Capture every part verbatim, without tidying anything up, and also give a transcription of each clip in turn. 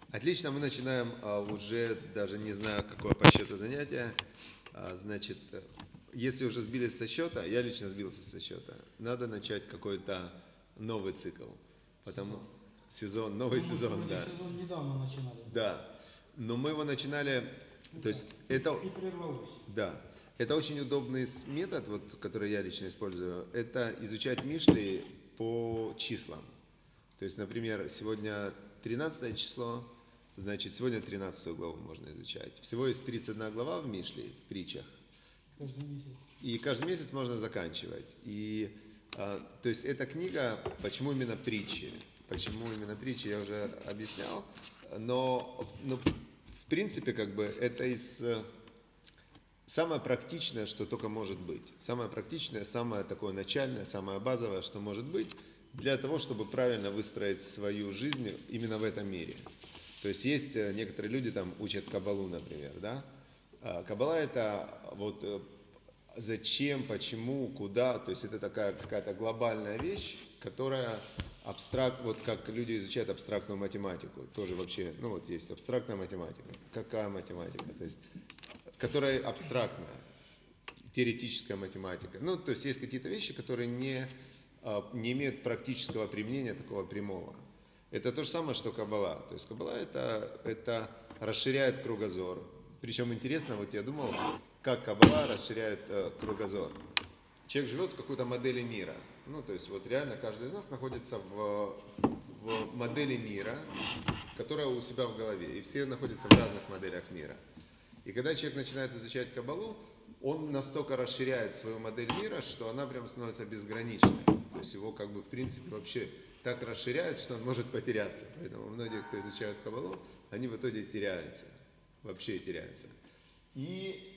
Отлично, мы начинаем а, уже, даже не знаю, какое по счету занятие. А, значит, если уже сбились со счета, я лично сбился со счета, надо начать какой-то новый цикл. Потому сезон, новый ну, сезон, да. Сезон недавно начинали. Да, но мы его начинали, ну, то да. есть и, это... И прервалось. Да. Это очень удобный метод, вот, который я лично использую, это изучать Мишли по числам. То есть, например, сегодня тринадцатое число, значит, сегодня тринадцатую главу можно изучать. Всего есть тридцать одна глава в Мишле, в притчах. Каждый месяц. И каждый месяц можно заканчивать. И, а, то есть, эта книга, почему именно притчи? Почему именно притчи, я уже объяснял. Но, но в принципе, как бы, это из... Самое практичное, что только может быть. Самое практичное, самое такое начальное, самое базовое, что может быть, для того, чтобы правильно выстроить свою жизнь именно в этом мире. То есть есть некоторые люди, там учат каббалу, например, да? Каббала это вот зачем, почему, куда, то есть это такая какая-то глобальная вещь, которая абстракт, вот как люди изучают абстрактную математику, тоже вообще, ну вот есть абстрактная математика. Какая математика? То есть которая абстрактная, теоретическая математика. Ну, то есть есть какие-то вещи, которые не, не имеют практического применения такого прямого. Это то же самое, что каббала. То есть каббала это, это расширяет кругозор. Причем интересно, вот я думал, как каббала расширяет э, кругозор. Человек живет в какой-то модели мира. Ну, то есть вот реально каждый из нас находится в, в модели мира, которая у себя в голове. И все находятся в разных моделях мира. И когда человек начинает изучать каббалу, он настолько расширяет свою модель мира, что она прям становится безграничной. То есть его как бы в принципе вообще так расширяют, что он может потеряться. Поэтому многие, кто изучают каббалу, они в итоге теряются. Вообще теряются. И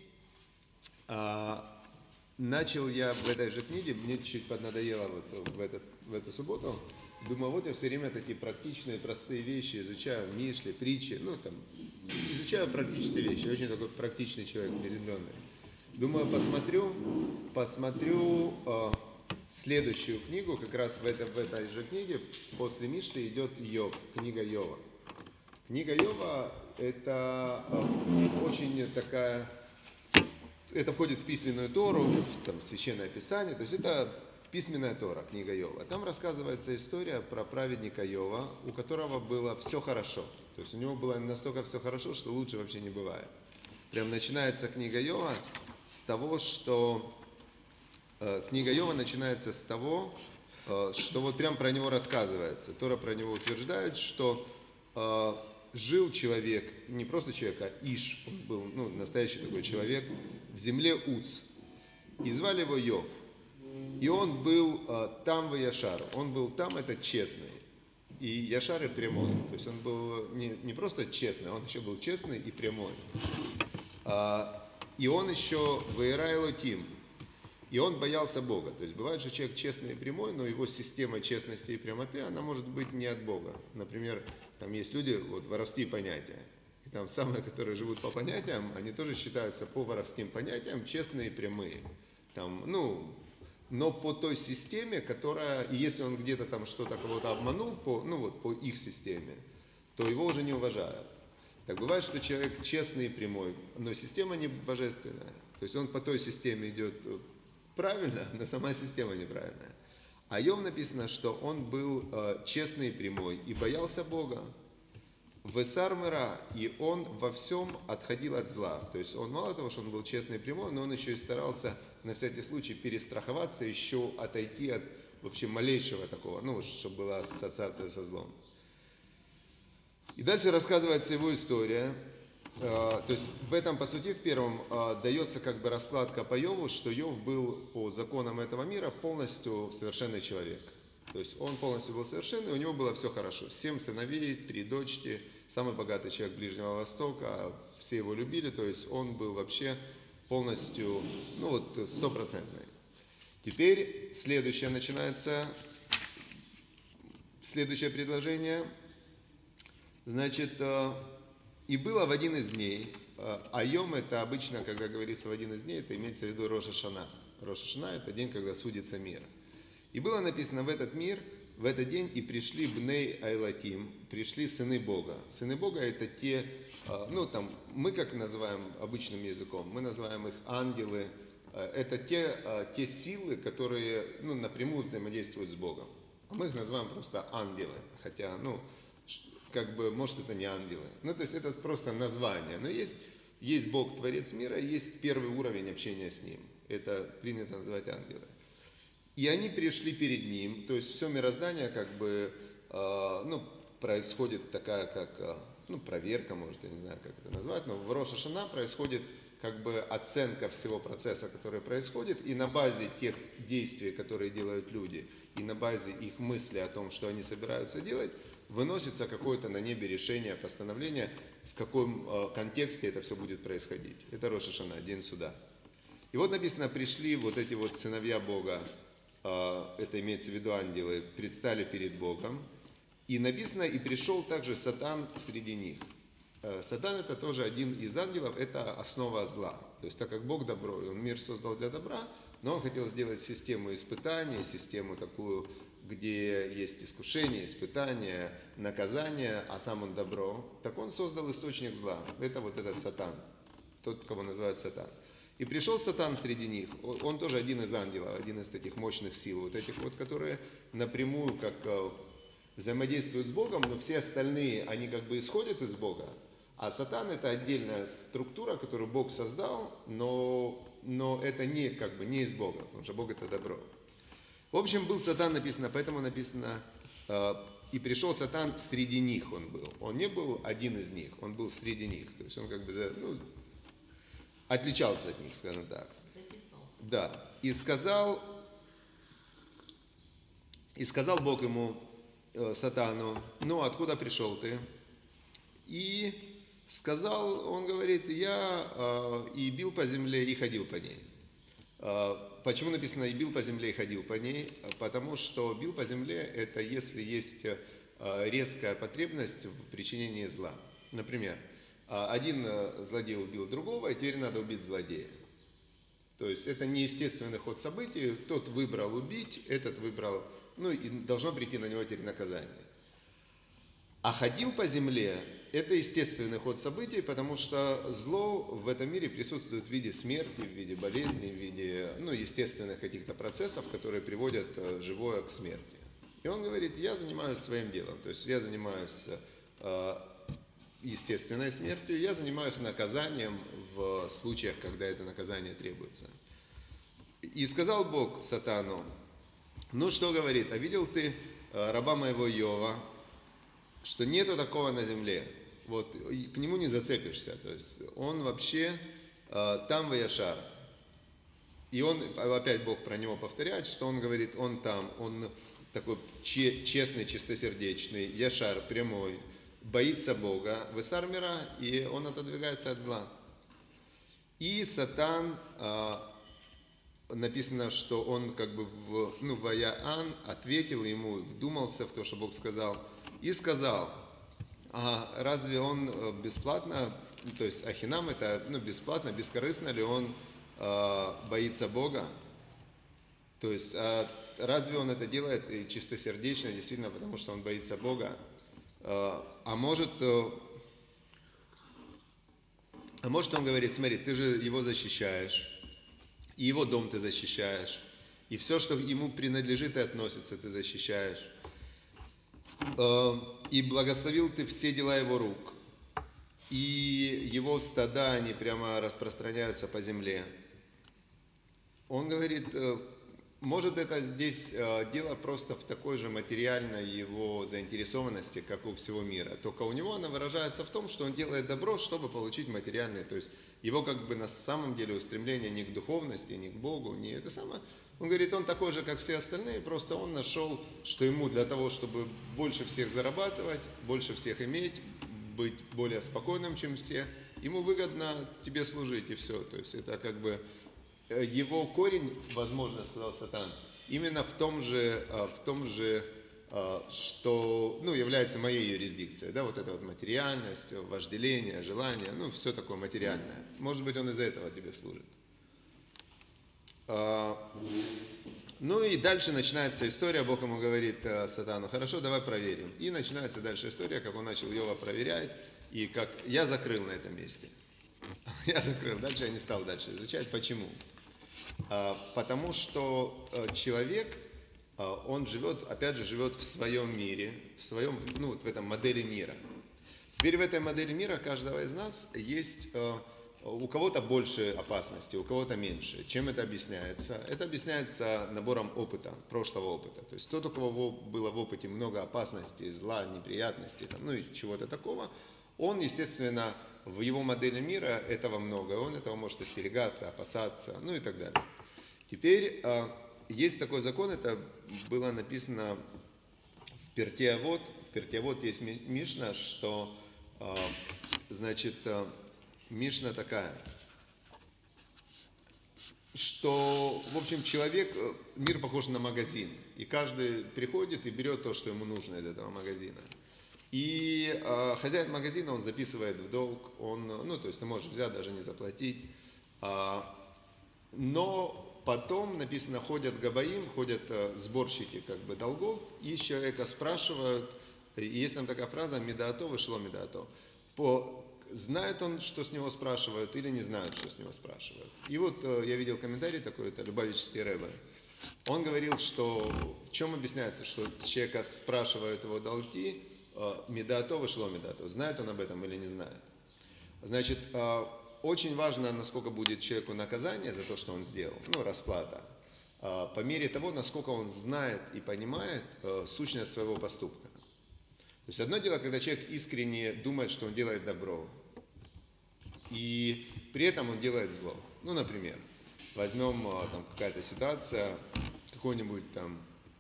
а, начал я в этой же книге, мне чуть-чуть поднадоело вот в, этот, в эту субботу. Думаю, вот я все время такие практичные, простые вещи изучаю, Мишли, притчи, ну там, изучаю практические вещи, очень такой практичный человек, приземленный. Думаю, посмотрю, посмотрю э, следующую книгу, как раз в, это, в этой же книге, после Мишли идет Йов, книга Йова. Книга Йова это э, очень такая, это входит в письменную Тору, там, священное писание, то есть это письменная Тора, книга Йова. Там рассказывается история про праведника Йова, у которого было все хорошо. То есть у него было настолько все хорошо, что лучше вообще не бывает. Прям начинается книга Йова с того, что... Э, книга Йова начинается с того, э, что вот прям про него рассказывается. Тора про него утверждает, что э, жил человек, не просто человек, а Иш, он был ну, настоящий такой человек, в земле Уц. И звали его Йов. И он был э, там в Яшару. Он был там, это честный. И Яшар и прямой. То есть он был не, не просто честный, он еще был честный и прямой. А, и он еще Ваира Элоким. И он боялся Бога. То есть бывает же человек честный и прямой, но его система честности и прямоты, она может быть не от Бога. Например, там есть люди, вот воровские понятия. И там самые, которые живут по понятиям, они тоже считаются по воровским понятиям честные и прямые. Там, ну, но по той системе, которая, и если он где-то там что-то кого-то обманул, по, ну вот по их системе, то его уже не уважают. Так бывает, что человек честный и прямой, но система не божественная. То есть он по той системе идет правильно, но сама система неправильная. А Йов написано, что он был э, честный и прямой и боялся Бога. Весар мира, и он во всем отходил от зла. То есть он мало того, что он был честный и прямой, но он еще и старался на всякий случай перестраховаться, еще отойти от вообще малейшего такого, ну, чтобы была ассоциация со злом. И дальше рассказывается его история. То есть в этом, по сути, в первом дается как бы раскладка по Йову, что Йов был по законам этого мира полностью совершенный человек. То есть он полностью был совершенный, у него было все хорошо. Семь сыновей, три дочки, самый богатый человек Ближнего Востока, все его любили, то есть он был вообще полностью, ну вот, стопроцентный. Теперь следующее начинается, следующее предложение. Значит, и было в один из дней, а Йом это обычно, когда говорится в один из дней, это имеется в виду Рош ха-Шана. Рош ха-Шана это день, когда судится мир. И было написано в этот мир в этот день и пришли бней Айлатим, пришли сыны Бога. Сыны Бога это те, ну там, мы как называем обычным языком, мы называем их ангелы. Это те, те силы, которые ну, напрямую взаимодействуют с Богом. А мы их называем просто ангелы, хотя, ну, как бы, может, это не ангелы. Ну, то есть, это просто название. Но есть, есть Бог, Творец мира, есть первый уровень общения с Ним. Это принято называть ангелы. И они пришли перед Ним, то есть, все мироздание, как бы, э, ну, происходит такая, как, э, ну, проверка, может, я не знаю, как это назвать, но в Рош ха-Шана происходит как бы оценка всего процесса, который происходит, и на базе тех действий, которые делают люди, и на базе их мысли о том, что они собираются делать, выносится какое-то на небе решение, постановление, в каком э, контексте это все будет происходить. Это Рош ха-Шана, день суда. И вот написано, пришли вот эти вот сыновья Бога, э, это имеется в виду ангелы, предстали перед Богом, и написано, и пришел также Сатан среди них. Сатан это тоже один из ангелов, это основа зла. То есть так как Бог добро, и Он мир создал для добра, но Он хотел сделать систему испытаний, систему такую, где есть искушение, испытания, наказание, а сам Он добро. Так Он создал источник зла. Это вот этот Сатан, тот, кого называют Сатан. И пришел Сатан среди них, он тоже один из ангелов, один из таких мощных сил, вот этих вот, которые напрямую как взаимодействуют с Богом, но все остальные, они как бы исходят из Бога. А Сатан это отдельная структура, которую Бог создал, но, но это не, как бы, не из Бога, потому что Бог это добро. В общем, был Сатан написано, поэтому написано, э, и пришел Сатан среди них он был. Он не был один из них, он был среди них. То есть он как бы ну, отличался от них, скажем так. Да. И сказал, и сказал Бог ему, э, Сатану, ну откуда пришел ты? И сказал, он говорит, я э, и бил по земле, и ходил по ней. Э, почему написано и бил по земле, и ходил по ней? Потому что бил по земле, это если есть э, резкая потребность в причинении зла. Например, э, один злодей убил другого, и теперь надо убить злодея. То есть это неестественный ход событий, тот выбрал убить, этот выбрал, ну и должно прийти на него теперь наказание. А ходил по земле – это естественный ход событий, потому что зло в этом мире присутствует в виде смерти, в виде болезни, в виде ну, естественных каких-то процессов, которые приводят живое к смерти. И он говорит, я занимаюсь своим делом, то есть я занимаюсь э, естественной смертью, я занимаюсь наказанием в случаях, когда это наказание требуется. И сказал Бог Сатану, ну что говорит, а видел ты э, раба моего Иова, что нету такого на земле, вот, к нему не зацепишься, то есть он вообще э, там ваяшар. И он, опять Бог про него повторяет, что он говорит, он там, он такой че, честный, чистосердечный, яшар, прямой, боится Бога, высар мира, и он отодвигается от зла. И Сатан, э, написано, что он как бы, в, ну, ваяан, ответил ему, вдумался в то, что Бог сказал, и сказал, а разве он бесплатно, то есть ахинам это ну, бесплатно, бескорыстно ли он э, боится Бога? То есть а разве он это делает и чистосердечно, действительно, потому что он боится Бога? Э, а может, э, а может он говорит, смотри, ты же его защищаешь, и его дом ты защищаешь, и все, что ему принадлежит и относится, ты защищаешь. И благословил ты все дела его рук, и его стада, они прямо распространяются по земле. Он говорит, может это здесь дело просто в такой же материальной его заинтересованности, как у всего мира, только у него она выражается в том, что он делает добро, чтобы получить материальное, то есть его как бы на самом деле устремление не к духовности, не к Богу, не это самое. Он говорит, он такой же, как все остальные, просто он нашел, что ему для того, чтобы больше всех зарабатывать, больше всех иметь, быть более спокойным, чем все, ему выгодно тебе служить, и все. То есть это как бы его корень, возможно, сказал Сатан, именно в том же, в том же, что ну, является моей юрисдикцией, да, вот эта вот материальность, вожделение, желание, ну, все такое материальное. Может быть, он из-за этого тебе служит. Ну и дальше начинается история, Бог ему говорит, сатану, хорошо, давай проверим. И начинается дальше история, как он начал Иова проверять, и как я закрыл на этом месте. Я закрыл, дальше я не стал дальше изучать. Почему? Потому что человек, он живет, опять же, живет в своем мире, в своем, ну вот в этом модели мира. Теперь в этой модели мира каждого из нас есть, у кого-то больше опасности, у кого-то меньше. Чем это объясняется? Это объясняется набором опыта, прошлого опыта. То есть тот, у кого было в опыте много опасностей, зла, неприятностей, там, ну и чего-то такого, он, естественно, в его модели мира этого много, он этого может остерегаться, опасаться, ну и так далее. Теперь есть такой закон, это было написано в Пиркей Авот. В Пиркей Авот есть Мишна, что, значит, Мишна такая, что, в общем, человек, мир похож на магазин, и каждый приходит и берет то, что ему нужно из этого магазина. И э, хозяин магазина, он записывает в долг, он, ну, то есть ты можешь взять, даже не заплатить, э, но потом, написано, ходят габаим, ходят э, сборщики как бы долгов, и человека спрашивают, и есть там такая фраза «медаато вышло медаато», по знает он, что с него спрашивают, или не знает, что с него спрашивают. И вот э, я видел комментарий такой, это Любавический Ребе. Он говорил, что в чем объясняется, что с человека спрашивают его долги, э, медаато вышло медаато, знает он об этом или не знает. Значит, э, очень важно, насколько будет человеку наказание за то, что он сделал, ну, расплата, э, по мере того, насколько он знает и понимает э, сущность своего поступка. То есть одно дело, когда человек искренне думает, что он делает добро, и при этом он делает зло. Ну, например, возьмем там какая-то ситуация, какой-нибудь там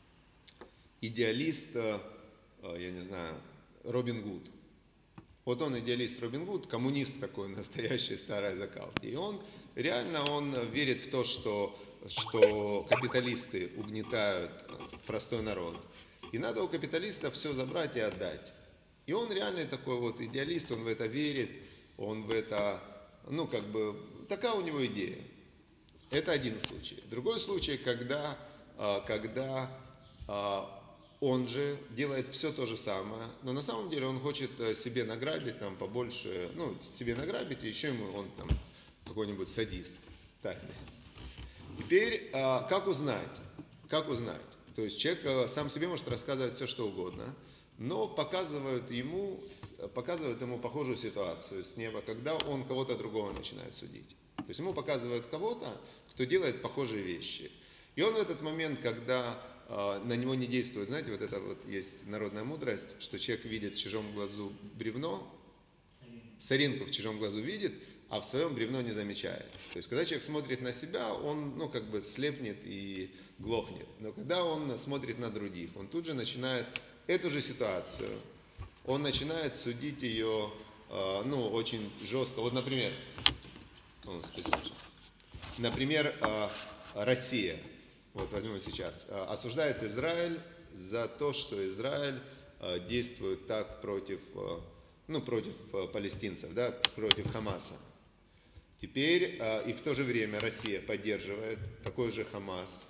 идеалист, я не знаю, Робин Гуд. Вот он идеалист Робин Гуд, коммунист такой, настоящий, старой закалки. И он реально он верит в то, что, что капиталисты угнетают простой народ. И надо у капиталиста все забрать и отдать. И он реальный такой вот идеалист, он в это верит, он в это, ну как бы, такая у него идея. Это один случай. Другой случай, когда, когда он же делает все то же самое, но на самом деле он хочет себе награбить там побольше, ну себе награбить, и еще ему он там какой-нибудь садист тайный. Теперь, как узнать? Как узнать? То есть человек сам себе может рассказывать все, что угодно, но показывают ему, показывают ему похожую ситуацию с неба, когда он кого-то другого начинает судить. То есть ему показывают кого-то, кто делает похожие вещи. И он в этот момент, когда э, на него не действует, знаете, вот это вот есть народная мудрость, что человек видит в чужом глазу бревно, соринку в чужом глазу видит, а в своем бревно не замечает. То есть, когда человек смотрит на себя, он, ну, как бы слепнет и глохнет. Но когда он смотрит на других, он тут же начинает эту же ситуацию, он начинает судить ее, э, ну, очень жестко. Вот, например, ну, спасибо. Например, э, Россия, вот возьмем сейчас, э, осуждает Израиль за то, что Израиль э, действует так против, э, ну, против э, палестинцев, да, против Хамаса. Теперь э, и в то же время Россия поддерживает такой же Хамас,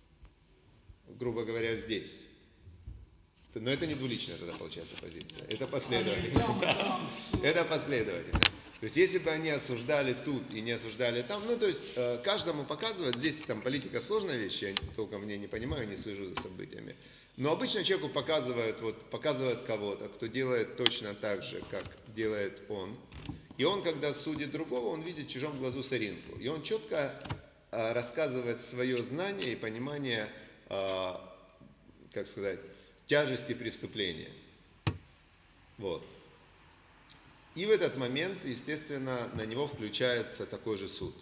грубо говоря, здесь. Но это не двуличная тогда получается позиция, это последовательно. Это последовательно. То есть, если бы они осуждали тут и не осуждали там, ну, то есть, э, каждому показывают, здесь там политика сложная вещь, я толком в ней не понимаю, не слежу за событиями. Но обычно человеку показывают, вот, показывают кого-то, кто делает точно так же, как делает он. И он, когда судит другого, он видит в чужом глазу соринку. И он четко э, рассказывает свое знание и понимание, э, как сказать, тяжести преступления. Вот. И в этот момент, естественно, на него включается такой же суд.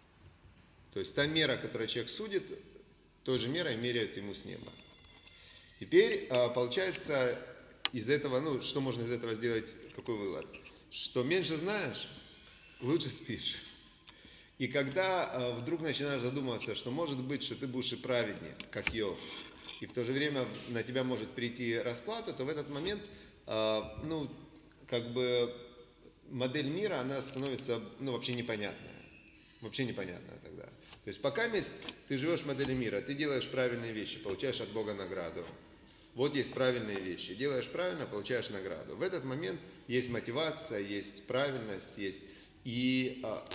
То есть та мера, которую человек судит, той же мерой меряют ему с неба. Теперь, получается, из этого, ну, что можно из этого сделать, какой вывод? Что меньше знаешь, лучше спишь. И когда вдруг начинаешь задумываться, что может быть, что ты будешь и праведнее, как Иов, и в то же время на тебя может прийти расплата, то в этот момент, ну, как бы модель мира, она становится, ну, вообще непонятная. Вообще непонятно тогда. То есть пока ты живешь в модели мира, ты делаешь правильные вещи, получаешь от Бога награду. Вот есть правильные вещи. Делаешь правильно, получаешь награду. В этот момент есть мотивация, есть правильность, есть... И, а,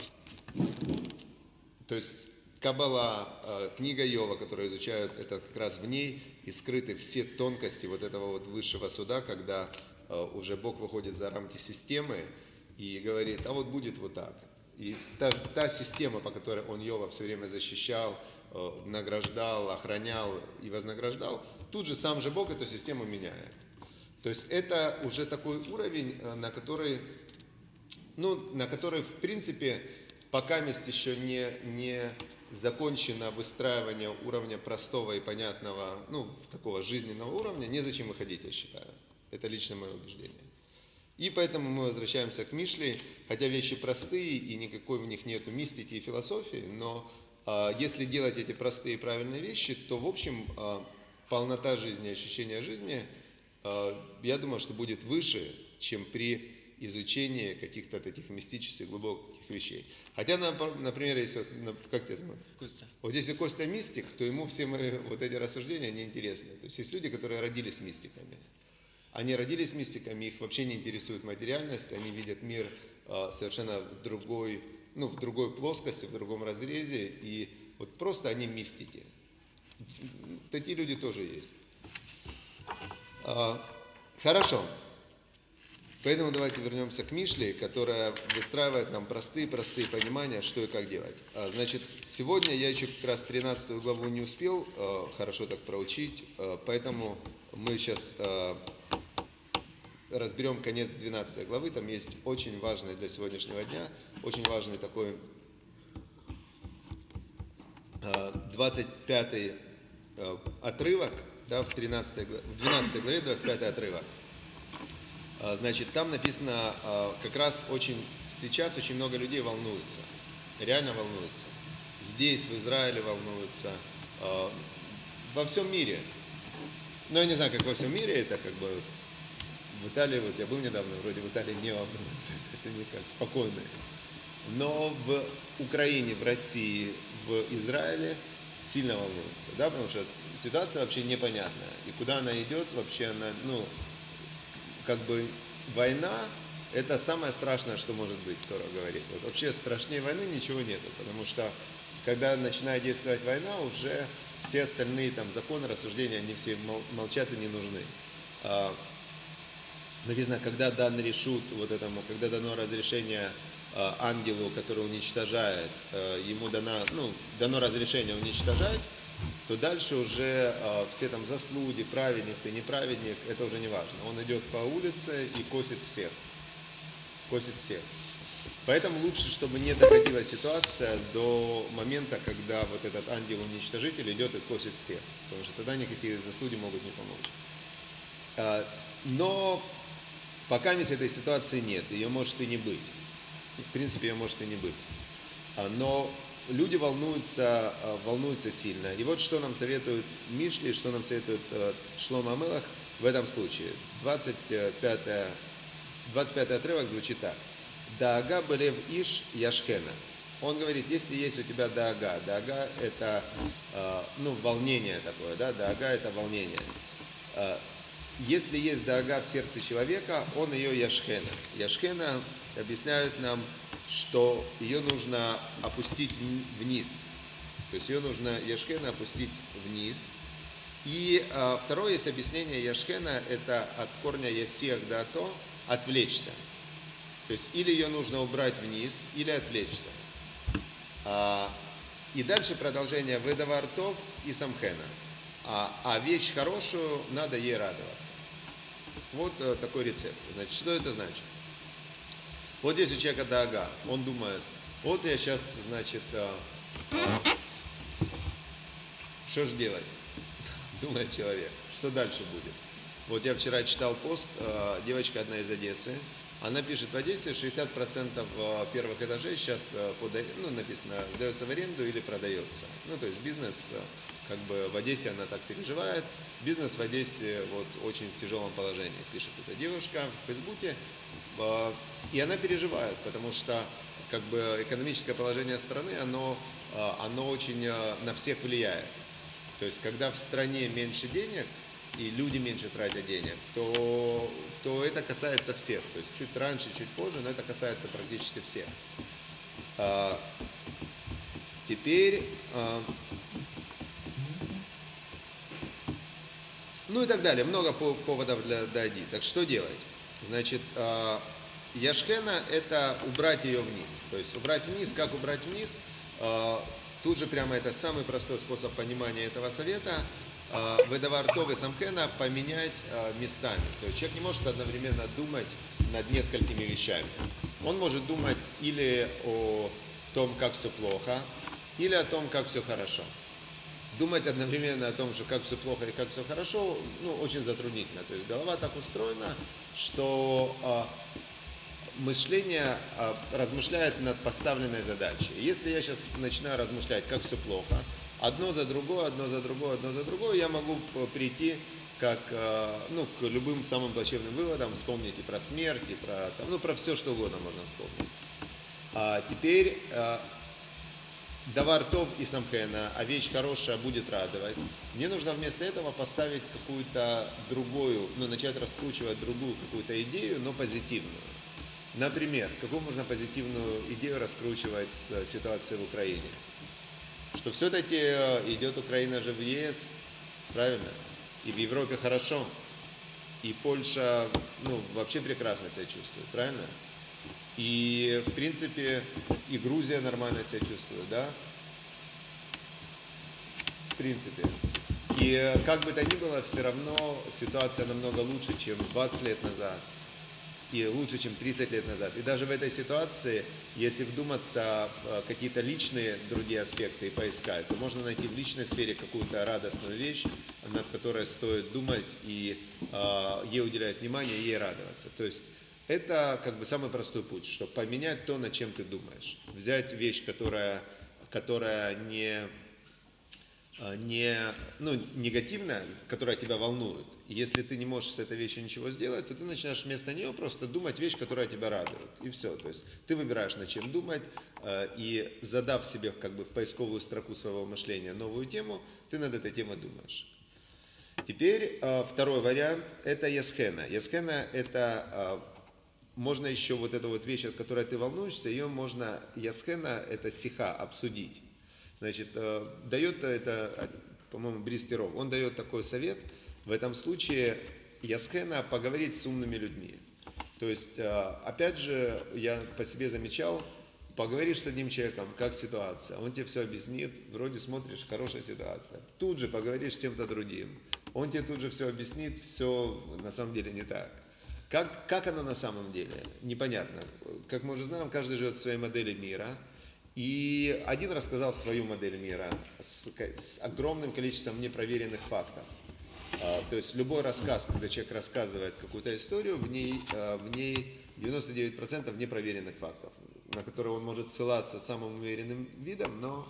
то есть Каббала, а, книга Йова, которую изучают, это как раз в ней и скрыты все тонкости вот этого вот высшего суда, когда а, уже Бог выходит за рамки системы и говорит, а вот будет вот так. И та, та система, по которой он Йова все время защищал, э, награждал, охранял и вознаграждал, тут же сам же Бог эту систему меняет. То есть это уже такой уровень, на который, ну, на который в принципе пока мест еще не, не закончено выстраивание уровня простого и понятного, ну, такого жизненного уровня, незачем выходить, я считаю. Это лично мое убеждение. И поэтому мы возвращаемся к Мишле, хотя вещи простые и никакой в них нету мистики и философии, но э, если делать эти простые и правильные вещи, то в общем э, полнота жизни, ощущение жизни, э, я думаю, что будет выше, чем при изучении каких-то таких мистических глубоких вещей. Хотя, например, если, как тебя зовут? Костя. Вот если Костя мистик, то ему все мои вот эти рассуждения неинтересны. То есть есть люди, которые родились мистиками. Они родились мистиками, их вообще не интересует материальность, они видят мир э, совершенно в другой, ну, в другой плоскости, в другом разрезе, и вот просто они мистики. Такие люди тоже есть. А, хорошо. Поэтому давайте вернемся к Мишле, которая выстраивает нам простые-простые понимания, что и как делать. А, значит, сегодня я еще как раз тринадцатую главу не успел э, хорошо так проучить, э, поэтому мы сейчас... Э, разберем конец двенадцатой главы, там есть очень важный для сегодняшнего дня, очень важный такой двадцать пятый отрывок, да, в, тринадцатой, в двенадцатой главе двадцать пятый отрывок. Значит, там написано, как раз очень, сейчас очень много людей волнуются, реально волнуются. Здесь, в Израиле волнуются, во всем мире. Но я не знаю, как во всем мире, это как бы... В Италии, вот я был недавно, вроде в Италии не волнуются, это никак, спокойные. Но в Украине, в России, в Израиле сильно волнуются, да, потому что ситуация вообще непонятная. И куда она идет, вообще она, ну, как бы война, это самое страшное, что может быть, Тора говорит. Вот вообще страшнее войны ничего нету, потому что когда начинает действовать война, уже все остальные там законы, рассуждения, они все молчат и не нужны. Написано, когда дан решут вот этому, когда дано разрешение э, ангелу, который уничтожает, э, ему дано, ну, дано разрешение уничтожать, то дальше уже э, все там заслуги, праведник ты, неправедник, это уже не важно. Он идет по улице и косит всех. Косит всех. Поэтому лучше, чтобы не доходила ситуация до момента, когда вот этот ангел-уничтожитель идет и косит всех. Потому что тогда никакие заслуги могут не помочь. Э, но пока ведь этой ситуации нет, ее может и не быть. В принципе, ее может и не быть. Но люди волнуются, волнуются сильно. И вот что нам советует Мишли, что нам советует Шломо Амелах в этом случае. двадцать пятый, двадцать пятый отрывок звучит так. Даага белев иш яшхена. Он говорит, если есть у тебя даага, даага это, ну, волнение такое, да, даага это волнение. Если есть даага в сердце человека, он ее яшхена. Яшхена объясняют нам, что ее нужно опустить вниз. То есть ее нужно яшхена опустить вниз. И а, второе есть объяснение яшхена, это от корня ясех дато, отвлечься. То есть или ее нужно убрать вниз, или отвлечься. А, и дальше продолжение ведавартов и самхена. А, а вещь хорошую, надо ей радоваться. Вот э, такой рецепт. Значит, что это значит? Вот здесь у человека даага, он думает, вот я сейчас, значит, э, э, что же делать? Думает человек, что дальше будет? Вот я вчера читал пост, э, девочка одна из Одессы, она пишет, в Одессе шестьдесят процентов первых этажей сейчас, ну, написано, сдается в аренду или продается. Ну, то есть бизнес, как бы в Одессе она так переживает, бизнес в Одессе вот очень в тяжелом положении, пишет эта девушка в Фейсбуке. И она переживает, потому что как бы экономическое положение страны, оно, оно очень на всех влияет. То есть, когда в стране меньше денег, и люди меньше тратят денег, то, то это касается всех. То есть, чуть раньше, чуть позже, но это касается практически всех. Теперь... Ну и так далее. Много поводов для дайди. Так что делать? Значит, яшхена – это убрать ее вниз. То есть убрать вниз. Как убрать вниз? Тут же прямо это самый простой способ понимания этого совета. Ведавар тов и самхена поменять местами. То есть человек не может одновременно думать над несколькими вещами. Он может думать или о том, как все плохо, или о том, как все хорошо. Думать одновременно о том, что как все плохо и как все хорошо, ну, очень затруднительно. То есть голова так устроена, что э, мышление э, размышляет над поставленной задачей. Если я сейчас начинаю размышлять, как все плохо, одно за другое, одно за другое, одно за другое, я могу прийти как, э, ну, к любым самым плачевным выводам, вспомнить и про смерть, и про, там, ну, про все, что угодно можно вспомнить. А теперь... Э, Давар тов и самхена, а вещь хорошая будет радовать. Мне нужно вместо этого поставить какую-то другую, ну, начать раскручивать другую какую-то идею, но позитивную. Например, какую можно позитивную идею раскручивать с ситуацией в Украине? Что все-таки идет Украина же в ЕС, правильно? И в Европе хорошо. И Польша, ну, вообще прекрасно себя чувствует, правильно? И, в принципе, и Грузия нормально себя чувствует, да? В принципе. И как бы то ни было, все равно ситуация намного лучше, чем двадцать лет назад. И лучше, чем тридцать лет назад. И даже в этой ситуации, если вдуматься в какие-то личные другие аспекты и поискать, то можно найти в личной сфере какую-то радостную вещь, над которой стоит думать и э, ей уделять внимание, и ей радоваться. То есть это как бы самый простой путь, чтобы поменять то, над чем ты думаешь. Взять вещь, которая, которая не, не ну, негативная, которая тебя волнует. И если ты не можешь с этой вещью ничего сделать, то ты начинаешь вместо нее просто думать вещь, которая тебя радует. И все. То есть ты выбираешь, над чем думать, и задав себе как бы в поисковую строку своего мышления новую тему, ты над этой темой думаешь. Теперь второй вариант – это ясхена. Ясхена – это... Можно еще вот эту вот вещь, от которой ты волнуешься, ее можно, ясхена, это сиха, обсудить. Значит, э, дает это, по-моему, Бристеров, он дает такой совет, в этом случае ясхена поговорить с умными людьми. То есть, э, опять же, я по себе замечал, поговоришь с одним человеком, как ситуация, он тебе все объяснит, вроде смотришь, хорошая ситуация. Тут же поговоришь с кем-то другим, он тебе тут же все объяснит, все на самом деле не так. Как, как оно на самом деле? Непонятно. Как мы уже знаем, каждый живет в своей модели мира. И один рассказал свою модель мира с, с огромным количеством непроверенных фактов. А, то есть любой рассказ, когда человек рассказывает какую-то историю, в ней, а, в ней девяносто девять процентов непроверенных фактов, на которые он может ссылаться самым уверенным видом, но,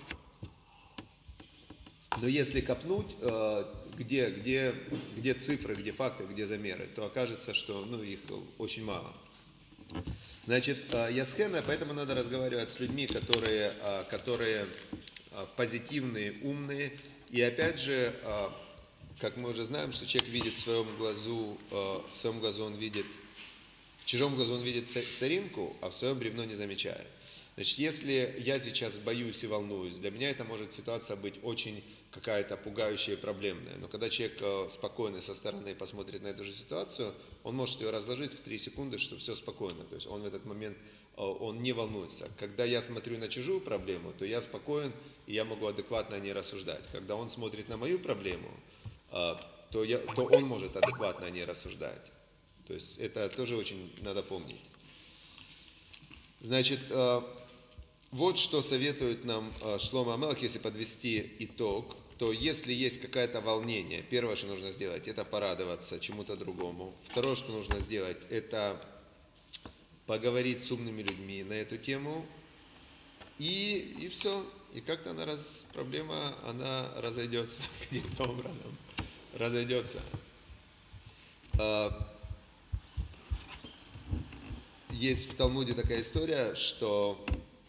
но если копнуть, а, где, где, где цифры, где факты, где замеры, то окажется, что ну, их очень мало. Значит, ясхена, поэтому надо разговаривать с людьми, которые, которые позитивные, умные. И опять же, как мы уже знаем, что человек видит в своем глазу, в своем глазу он видит, в чужом глазу он видит соринку, а в своем бревно не замечает. Значит, если я сейчас боюсь и волнуюсь, для меня это может ситуация быть очень какая-то пугающая и проблемная. Но когда человек спокойный со стороны посмотрит на эту же ситуацию, он может ее разложить в три секунды, что все спокойно. То есть он в этот момент он не волнуется. Когда я смотрю на чужую проблему, то я спокоен и я могу адекватно о ней рассуждать. Когда он смотрит на мою проблему, то, я, то он может адекватно о ней рассуждать. То есть это тоже очень надо помнить. Значит, вот что советует нам Шломо ха-Мелех, если подвести итог, то если есть какое-то волнение, первое, что нужно сделать, это порадоваться чему-то другому. Второе, что нужно сделать, это поговорить с умными людьми на эту тему. И, и все. И как-то она раз, проблема, она разойдется каким-то образом. Разойдется. есть в Талмуде такая история, что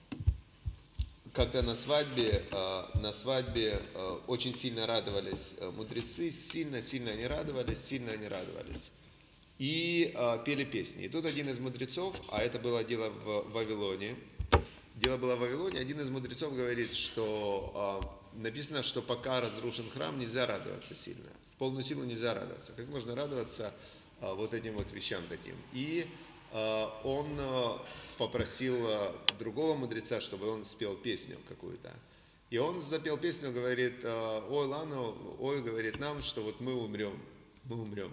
как-то на свадьбе, на свадьбе очень сильно радовались мудрецы, сильно-сильно они радовались, сильно они радовались. И пели песни. И тут один из мудрецов, а это было дело в Вавилоне, дело было в Вавилоне, один из мудрецов говорит, что написано, что пока разрушен храм, нельзя радоваться сильно. В полную силу нельзя радоваться. Как можно радоваться вот этим вот вещам таким? И он попросил другого мудреца, чтобы он спел песню какую-то. И он запел песню, говорит: ой, ладно, ой, говорит нам, что вот мы умрем, мы умрем.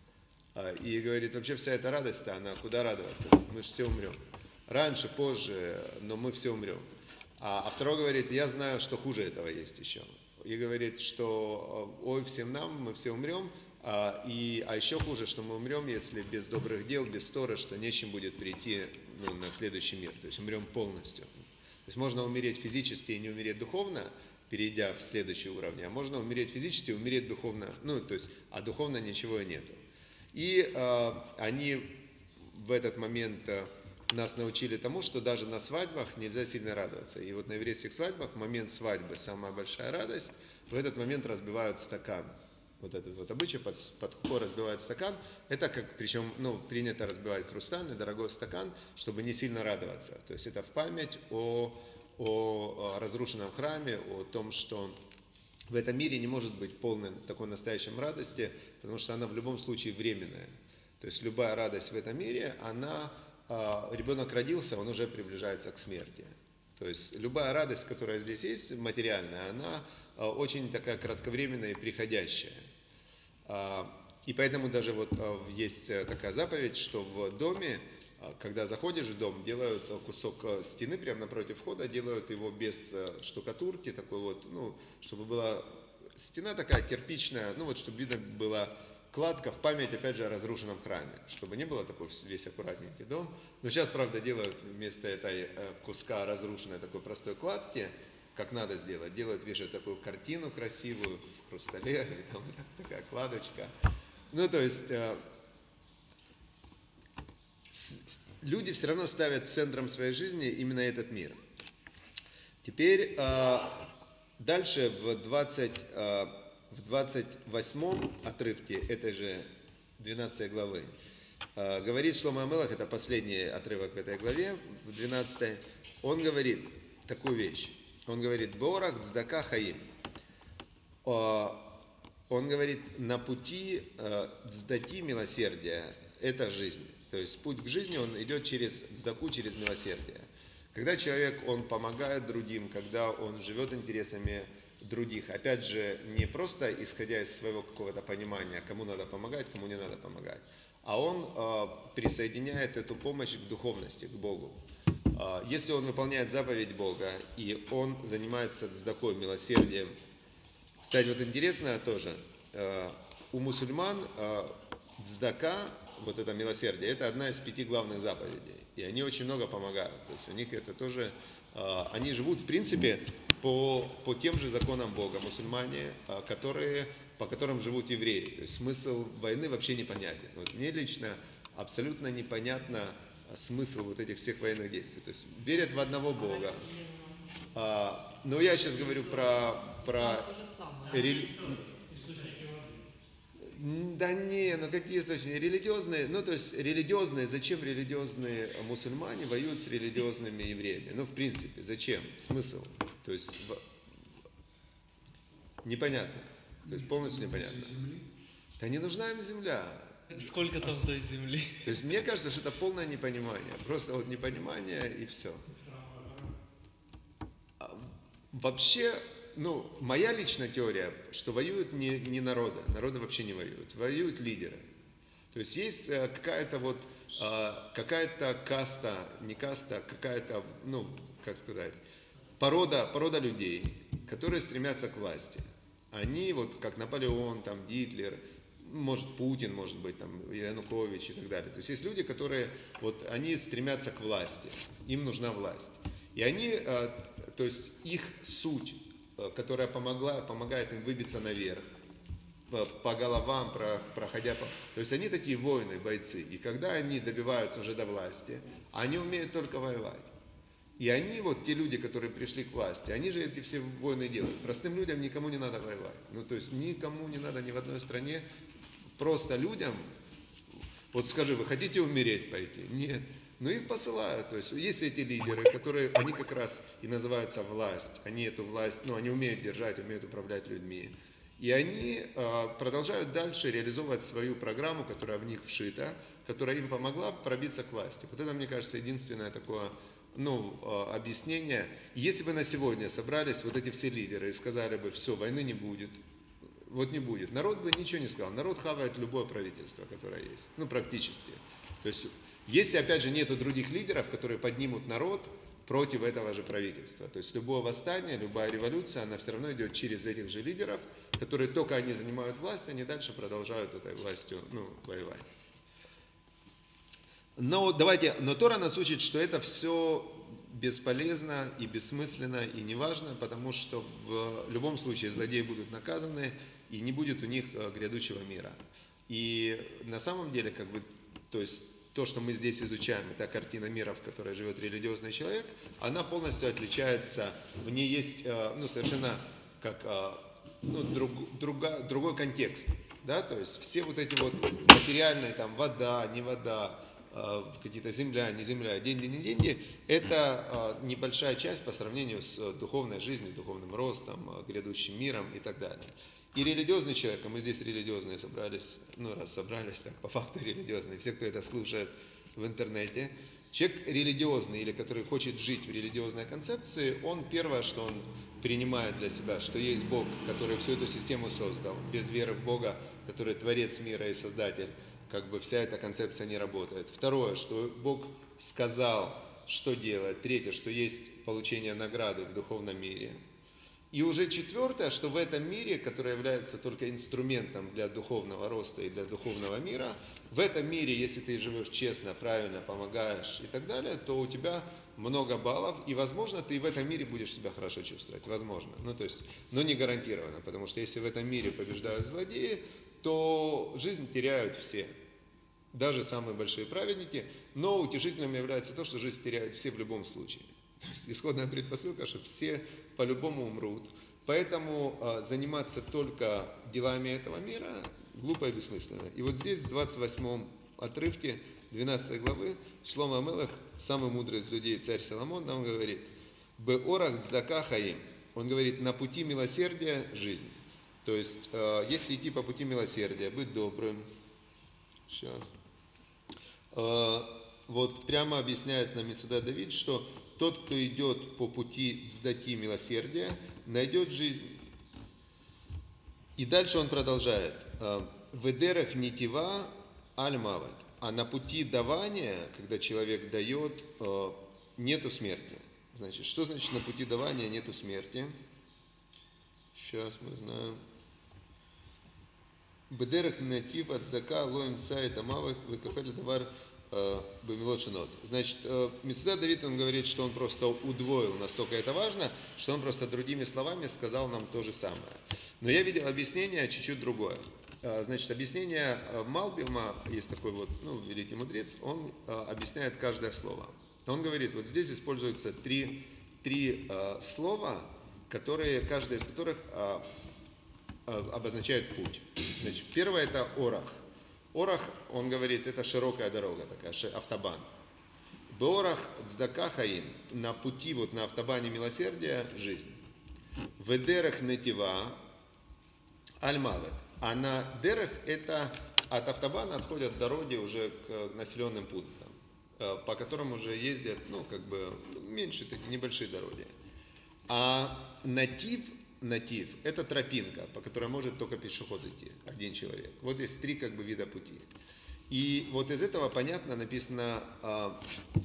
И говорит, вообще вся эта радость-то, она куда радоваться? Мы же все умрем. Раньше, позже, но мы все умрем. А, а второй говорит, я знаю, что хуже этого есть еще. И говорит, что ой, всем нам, мы все умрем. А, и, а еще хуже, что мы умрем, если без добрых дел, без Торы, что нечем будет прийти, ну, на следующий мир. То есть умрем полностью. То есть можно умереть физически и не умереть духовно, перейдя в следующий уровень. А можно умереть физически и умереть духовно. Ну, то есть, а духовно ничего и нету. И э, они в этот момент э, нас научили тому, что даже на свадьбах нельзя сильно радоваться. И вот на еврейских свадьбах в момент свадьбы самая большая радость, в этот момент разбивают стакан. Вот этот вот обычай, под, под хор разбивают стакан. Это как, причем, ну, принято разбивать хрустальный, дорогой стакан, чтобы не сильно радоваться. То есть это в память о, о, о разрушенном храме, о том, что в этом мире не может быть полной такой настоящей радости, потому что она в любом случае временная. То есть любая радость в этом мире, она, ребенок родился, он уже приближается к смерти. То есть любая радость, которая здесь есть, материальная, она очень такая кратковременная и приходящая. И поэтому даже вот есть такая заповедь, что в доме, когда заходишь в дом, делают кусок стены прямо напротив входа, делают его без штукатурки, такой вот, ну, чтобы была стена такая кирпичная, ну вот, чтобы видно была кладка в память, опять же, о разрушенном храме, чтобы не было такой весь аккуратненький дом. Но сейчас, правда, делают вместо этой куска разрушенной такой простой кладки, как надо сделать, делают, вешают такую картину красивую в хрустале, и там такая кладочка. Ну, то есть люди все равно ставят центром своей жизни именно этот мир. Теперь дальше в двадцать, в двадцать восьмом отрывке этой же двенадцатой главы говорит Шломо ха-Мелех, это последний отрывок в этой главе, в двенадцатой, он говорит такую вещь. Он говорит, «Борах цдака хаим». Он говорит, на пути цдаки милосердия – это жизнь. То есть путь к жизни, он идет через цдаку, через милосердие. Когда человек, он помогает другим, когда он живет интересами других, опять же, не просто исходя из своего какого-то понимания, кому надо помогать, кому не надо помогать, а он э, присоединяет эту помощь к духовности, к Богу. Э, если он выполняет заповедь Бога, и он занимается цдакой, милосердием. Кстати, вот интересно тоже, э, у мусульман э, цдака, вот это милосердие, это одна из пяти главных заповедей. И они очень много помогают. То есть у них это тоже, э, они живут в принципе по, по тем же законам Бога, мусульмане, э, которые, по которым живут евреи. То есть смысл войны вообще непонятен. Вот мне лично абсолютно непонятно смысл вот этих всех военных действий. То есть верят в одного Бога. Э, но я сейчас говорю про, про рели... Да не, ну какие источники? Религиозные, ну то есть религиозные, зачем религиозные мусульмане воюют с религиозными евреями? Ну в принципе, зачем? Смысл? То есть непонятно. То есть полностью непонятно. Да не нужна им земля. Сколько там той земли? То есть мне кажется, что это полное непонимание. Просто вот непонимание и все. Вообще... Ну, моя личная теория, что воюют не, не народы, народы вообще не воюют, воюют лидеры. То есть есть какая-то вот, какая-то каста, не каста, какая-то, ну, как сказать, порода, порода людей, которые стремятся к власти. Они вот, как Наполеон, там, Гитлер, может, Путин, может быть, там, Янукович и так далее. То есть есть люди, которые, вот, они стремятся к власти, им нужна власть. И они, то есть их суть, которая помогла, помогает им выбиться наверх, по головам, проходя по... То есть они такие воины, бойцы. И когда они добиваются уже до власти, они умеют только воевать. И они, вот те люди, которые пришли к власти, они же эти все войны делают. Простым людям никому не надо воевать. Ну, то есть никому не надо ни в одной стране. Просто людям, вот скажи, вы хотите умереть пойти? Нет. Но их посылают. То есть есть эти лидеры, которые, они как раз и называются власть. Они эту власть, ну, они умеют держать, умеют управлять людьми. И они э, продолжают дальше реализовывать свою программу, которая в них вшита, которая им помогла пробиться к власти. Вот это, мне кажется, единственное такое, ну, э, объяснение. Если бы на сегодня собрались вот эти все лидеры и сказали бы, все, войны не будет, вот не будет, народ бы ничего не сказал. Народ хавает любое правительство, которое есть, ну, практически. То есть, если, опять же, нету других лидеров, которые поднимут народ против этого же правительства. То есть любое восстание, любая революция, она все равно идет через этих же лидеров, которые только они занимают власть, они дальше продолжают этой властью, ну, воевать. Но давайте, но Тора нас учит, что это все бесполезно и бессмысленно и неважно, потому что в любом случае злодеи будут наказаны и не будет у них грядущего мира. И на самом деле, как бы, то есть то, что мы здесь изучаем, это картина мира, в которой живет религиозный человек, она полностью отличается, в ней есть, ну, совершенно как, ну, друг, друга, другой контекст, да, то есть все вот эти вот материальные, там, вода, не вода, какие-то земля, не земля, деньги, не деньги, это небольшая часть по сравнению с духовной жизнью, духовным ростом, грядущим миром и так далее. И религиозный человек, а мы здесь религиозные собрались, ну раз собрались, так по факту религиозные, все, кто это слушает в интернете, человек религиозный или который хочет жить в религиозной концепции, он первое, что он принимает для себя, что есть Бог, который всю эту систему создал, без веры в Бога, который творец мира и создатель, как бы вся эта концепция не работает. Второе, что Бог сказал, что делать. Третье, что есть получение награды в духовном мире. И уже четвертое, что в этом мире, который является только инструментом для духовного роста и для духовного мира, в этом мире, если ты живешь честно, правильно, помогаешь и так далее, то у тебя много баллов, и, возможно, ты в этом мире будешь себя хорошо чувствовать, возможно. Ну, то есть, но не гарантированно, потому что если в этом мире побеждают злодеи, то жизнь теряют все, даже самые большие праведники, но утешительным является то, что жизнь теряют все в любом случае. То есть исходная предпосылка, что все по-любому умрут. Поэтому э, заниматься только делами этого мира глупо и бессмысленно. И вот здесь, в двадцать восьмом отрывке двенадцатой главы, Шломо ха-Мелех, самый мудрый из людей, царь Соломон, нам говорит: «Беорах цдака хаим». Он говорит, на пути милосердия жизнь. То есть, э, если идти по пути милосердия, быть добрым. Сейчас. Э, вот прямо объясняет нам Мецудат Давид, что тот, кто идет по пути цдаки милосердия, найдет жизнь. И дальше он продолжает. «Ведерах нитива аль-мават». А на пути давания, когда человек дает, нету смерти. Значит, что значит на пути давания нету смерти? Сейчас мы знаем. «Ведерах нитива цдака лоим цайт амават векафель давар». Значит, Мецудат Давид, он говорит, что он просто удвоил, настолько это важно, что он просто другими словами сказал нам то же самое. Но я видел объяснение чуть-чуть другое. Значит, объяснение Малбима, есть такой вот, ну, великий мудрец, он объясняет каждое слово. Он говорит, вот здесь используются три, три слова, которые, каждое из которых обозначает путь. Значит, первое это орах. Орах, он говорит, это широкая дорога, такая, автобан. Беорах цдака хаим, на пути, вот на автобане милосердия, жизнь. Ведерах нетива аль-мавет. А на дерах, это от автобана отходят дороги уже к населенным пунктам, по которым уже ездят, ну, как бы, меньше, такие небольшие дороги. А натив, натив – это тропинка, по которой может только пешеход идти, один человек. Вот есть три как бы вида пути. И вот из этого понятно, написано, а,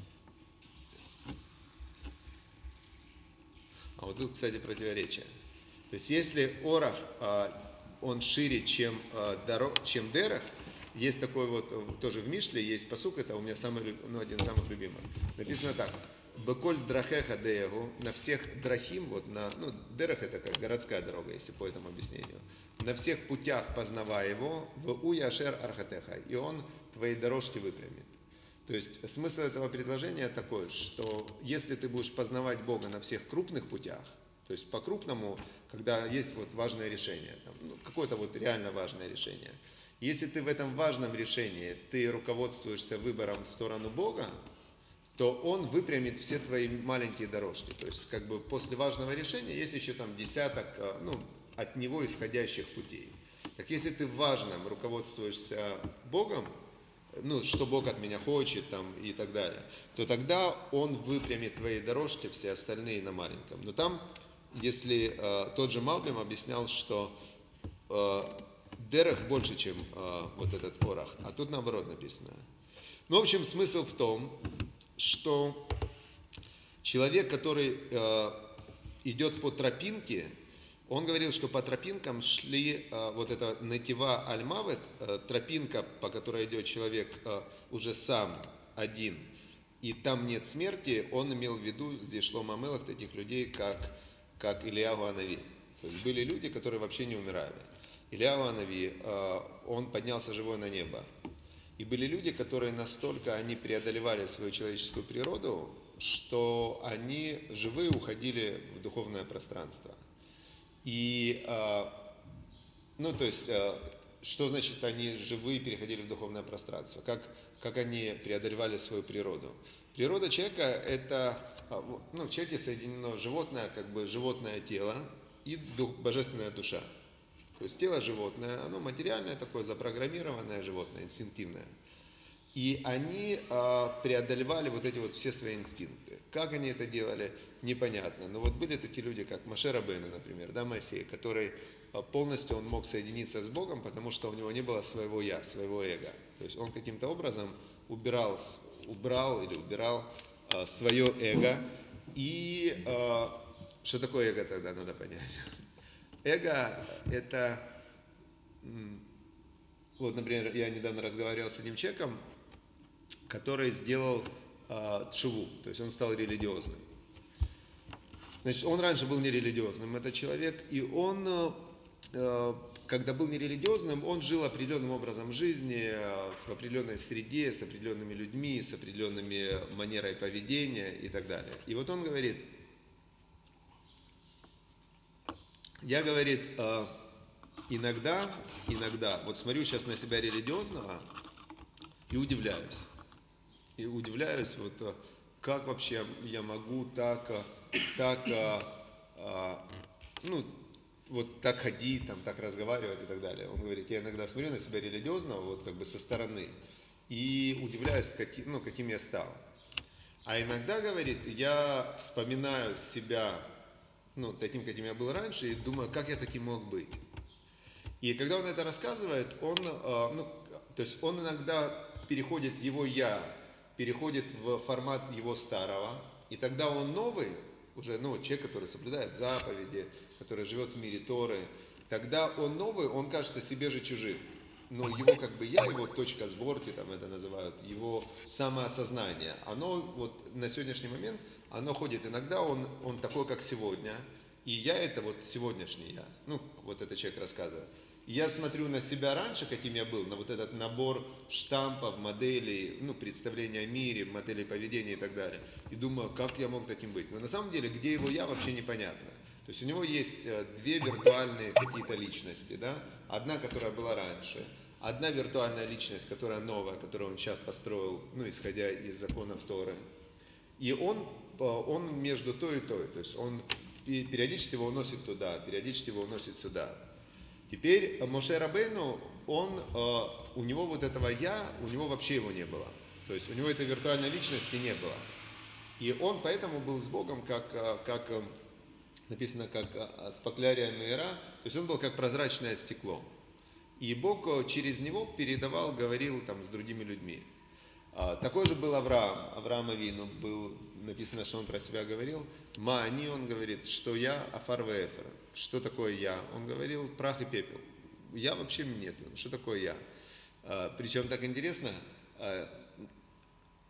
а вот тут, кстати, противоречие. То есть если орах, а, он шире, чем, а, дорог, чем дерах, есть такой вот, тоже в Мишле, есть пасук, это у меня самый, ну, один из самых любимых. Написано так: беколь драхеха деягу, на всех драхим, вот на, ну, дерех это как городская дорога, если по этому объяснению, на всех путях познавай его, в уяшер архатеха, и он твои дорожки выпрямит. То есть смысл этого предложения такой, что если ты будешь познавать Бога на всех крупных путях, то есть по-крупному, когда есть вот важное решение, там, ну, какое-то вот реально важное решение, если ты в этом важном решении, ты руководствуешься выбором в сторону Бога, то Он выпрямит все твои маленькие дорожки. То есть как бы после важного решения есть еще там десяток, ну, от него исходящих путей. Так если ты в важном руководствуешься Богом, ну, что Бог от меня хочет, там, и так далее, то тогда Он выпрямит твои дорожки, все остальные на маленьком. Но там, если э, тот же Малбим объяснял, что э, дерех больше, чем э, вот этот орах, а тут наоборот написано. Ну, в общем, смысл в том, что человек, который э, идет по тропинке, он говорил, что по тропинкам шли э, вот эта натива аль-мавет, э, тропинка, по которой идет человек э, уже сам, один, и там нет смерти, он имел в виду, здесь Шломо ха-Мелех, таких людей, как, как Ильяху ха-Нави. То есть были люди, которые вообще не умирали. Ильяху ха-Нави, э, он поднялся живой на небо. И были люди, которые настолько они преодолевали свою человеческую природу, что они живые уходили в духовное пространство. И, ну, то есть, что значит они живые переходили в духовное пространство? Как, как они преодолевали свою природу? Природа человека – это, ну, в человеке соединено животное, как бы животное тело и дух, божественная душа. То есть тело животное, оно материальное такое, запрограммированное животное, инстинктивное. И они э, преодолевали вот эти вот все свои инстинкты. Как они это делали, непонятно. Но вот были такие люди, как Моше Рабейну, например, да, Моисей, который э, полностью он мог соединиться с Богом, потому что у него не было своего «я», своего эго. То есть он каким-то образом убирал, убрал или убирал э, свое эго. И э, что такое эго тогда, надо понять. Эго – это, вот, например, я недавно разговаривал с одним человеком, который сделал э, тшуву, то есть он стал религиозным. Значит, он раньше был нерелигиозным, этот человек, и он, э, когда был нерелигиозным, он жил определенным образом жизни, э, в определенной среде, с определенными людьми, с определенными манерой поведения и так далее. И вот он говорит, я, говорит, э, иногда, иногда, вот смотрю сейчас на себя религиозного и удивляюсь. И удивляюсь, вот, как вообще я могу так, так, ну, вот так ходить, там, так разговаривать и так далее. Он говорит, я иногда смотрю на себя религиозного, вот как бы со стороны, и удивляюсь, каким, ну, каким я стал. А иногда, говорит, я вспоминаю себя, ну, таким, каким я был раньше, и думаю, как я таким мог быть. И когда он это рассказывает, он, ну, то есть он иногда переходит, его «я», переходит в формат его старого, и тогда он новый, уже, ну, человек, который соблюдает заповеди, который живет в мире Торы, тогда он новый, он кажется себе же чужим. Но его как бы «я», его точка сборки, там это называют, его самоосознание, оно вот на сегодняшний момент, оно ходит. Иногда он, он такой, как сегодня, и я это вот сегодняшний я, ну, вот этот человек рассказывает. Я смотрю на себя раньше, каким я был, на вот этот набор штампов, моделей, ну, представления о мире, моделей поведения и так далее. И думаю, как я мог таким быть. Но на самом деле, где его я, вообще непонятно. То есть у него есть две виртуальные какие-то личности, да? Одна, которая была раньше, одна виртуальная личность, которая новая, которую он сейчас построил, ну, исходя из законов Торы. И он, он между той и той. То есть он периодически его уносит туда, периодически его уносит сюда. Теперь Моше Рабейну, он, у него вот этого «я», у него вообще его не было. То есть у него этой виртуальной личности не было. И он поэтому был с Богом, как, как написано, как «споклярия мира», то есть он был как прозрачное стекло. И Бог через него передавал, говорил там с другими людьми. Такой же был Авраам. Авраам Авину был, написано, что он про себя говорил. Маани, он говорит, что я афар веэфер. Что такое я? Он говорил прах и пепел. Я вообще нет. Что такое я? Причем так интересно,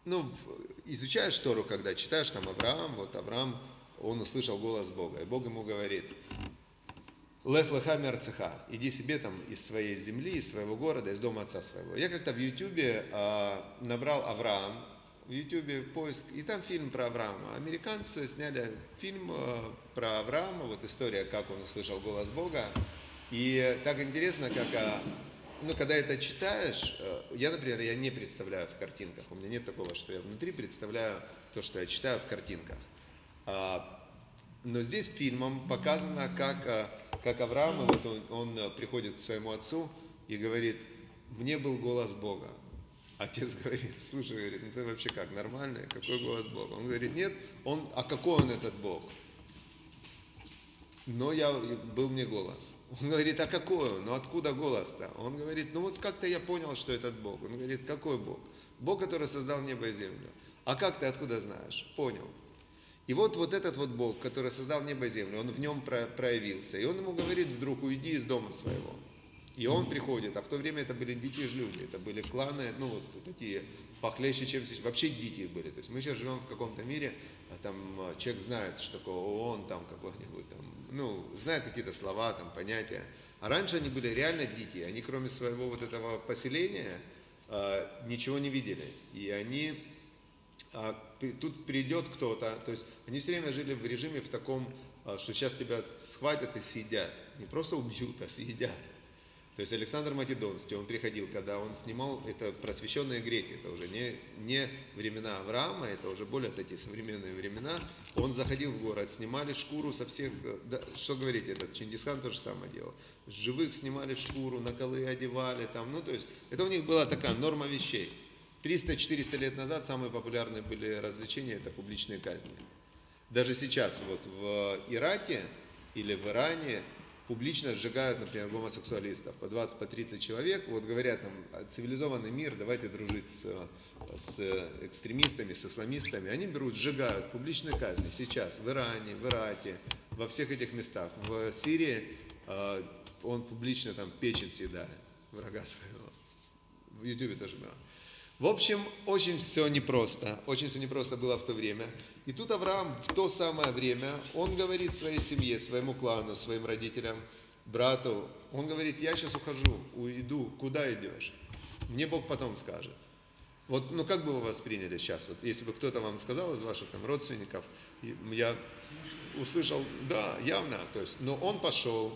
ну, изучаешь Тору, когда читаешь там Авраам, вот Авраам, он услышал голос Бога, и Бог ему говорит: «Лех леха мерцеха», иди себе там из своей земли, из своего города, из дома отца своего. Я как-то в Ютубе э, набрал Авраам, в Ютубе поиск, и там фильм про Авраама. Американцы сняли фильм э, про Авраама, вот история, как он услышал голос Бога. И так интересно, как, э, ну, когда это читаешь, э, я, например, я не представляю в картинках, у меня нет такого, что я внутри представляю то, что я читаю в картинках. Но здесь фильмом показано, как, как Авраам, вот он, он приходит к своему отцу и говорит: «Мне был голос Бога». Отец говорит: «Слушай, говорит, ну ты вообще как, нормальный? Какой голос Бога?» Он говорит: «Нет, он, а какой он этот Бог?» «Но я, был мне голос». Он говорит: «А какой он? Ну откуда голос-то?» Он говорит: «Ну вот как-то я понял, что этот Бог». Он говорит: «Какой Бог?» «Бог, который создал небо и землю». «А как ты откуда знаешь?» «Понял». И вот, вот этот вот Бог, который создал небо и землю, он в нем проявился. И он ему говорит вдруг: «Уйди из дома своего». И он приходит, а в то время это были дикие же люди, это были кланы, ну вот такие похлеще, чем сейчас, вообще дикие были. То есть мы сейчас живем в каком-то мире, а там человек знает, что такое ООН, там какой-нибудь, там, ну, знает какие-то слова, там, понятия. А раньше они были реально дикие, они кроме своего вот этого поселения э, ничего не видели. И они, э, тут придет кто-то, то есть они все время жили в режиме в таком, э, что сейчас тебя схватят и съедят. Не просто убьют, а съедят. То есть Александр Македонский, он приходил, когда он снимал, это просвещенные греки, это уже не, не времена Авраама, это уже более такие современные времена. Он заходил в город, снимали шкуру со всех, да, что говорить, этот Чингисхан то же самое делал. С живых снимали шкуру, на колы одевали, там, ну то есть это у них была такая норма вещей. триста-четыреста лет назад самые популярные были развлечения, это публичные казни. Даже сейчас вот в Ираке или в Иране публично сжигают, например, гомосексуалистов, по двадцать, по тридцать человек, вот говорят там: цивилизованный мир, давайте дружить с, с экстремистами, с исламистами, они берут, сжигают, публичные казни сейчас в Иране, в Ираке, во всех этих местах. В Сирии э, он публично там печень съедает, врага своего, в Ютубе тоже было. В общем, очень все непросто, очень все непросто было в то время. И тут Авраам в то самое время, он говорит своей семье, своему клану, своим родителям, брату, он говорит: «Я сейчас ухожу, уйду, куда идешь? Мне Бог потом скажет». Вот, ну как бы вы восприняли сейчас, вот, если бы кто-то вам сказал из ваших там родственников, я услышал, да, явно, то есть, но он пошел,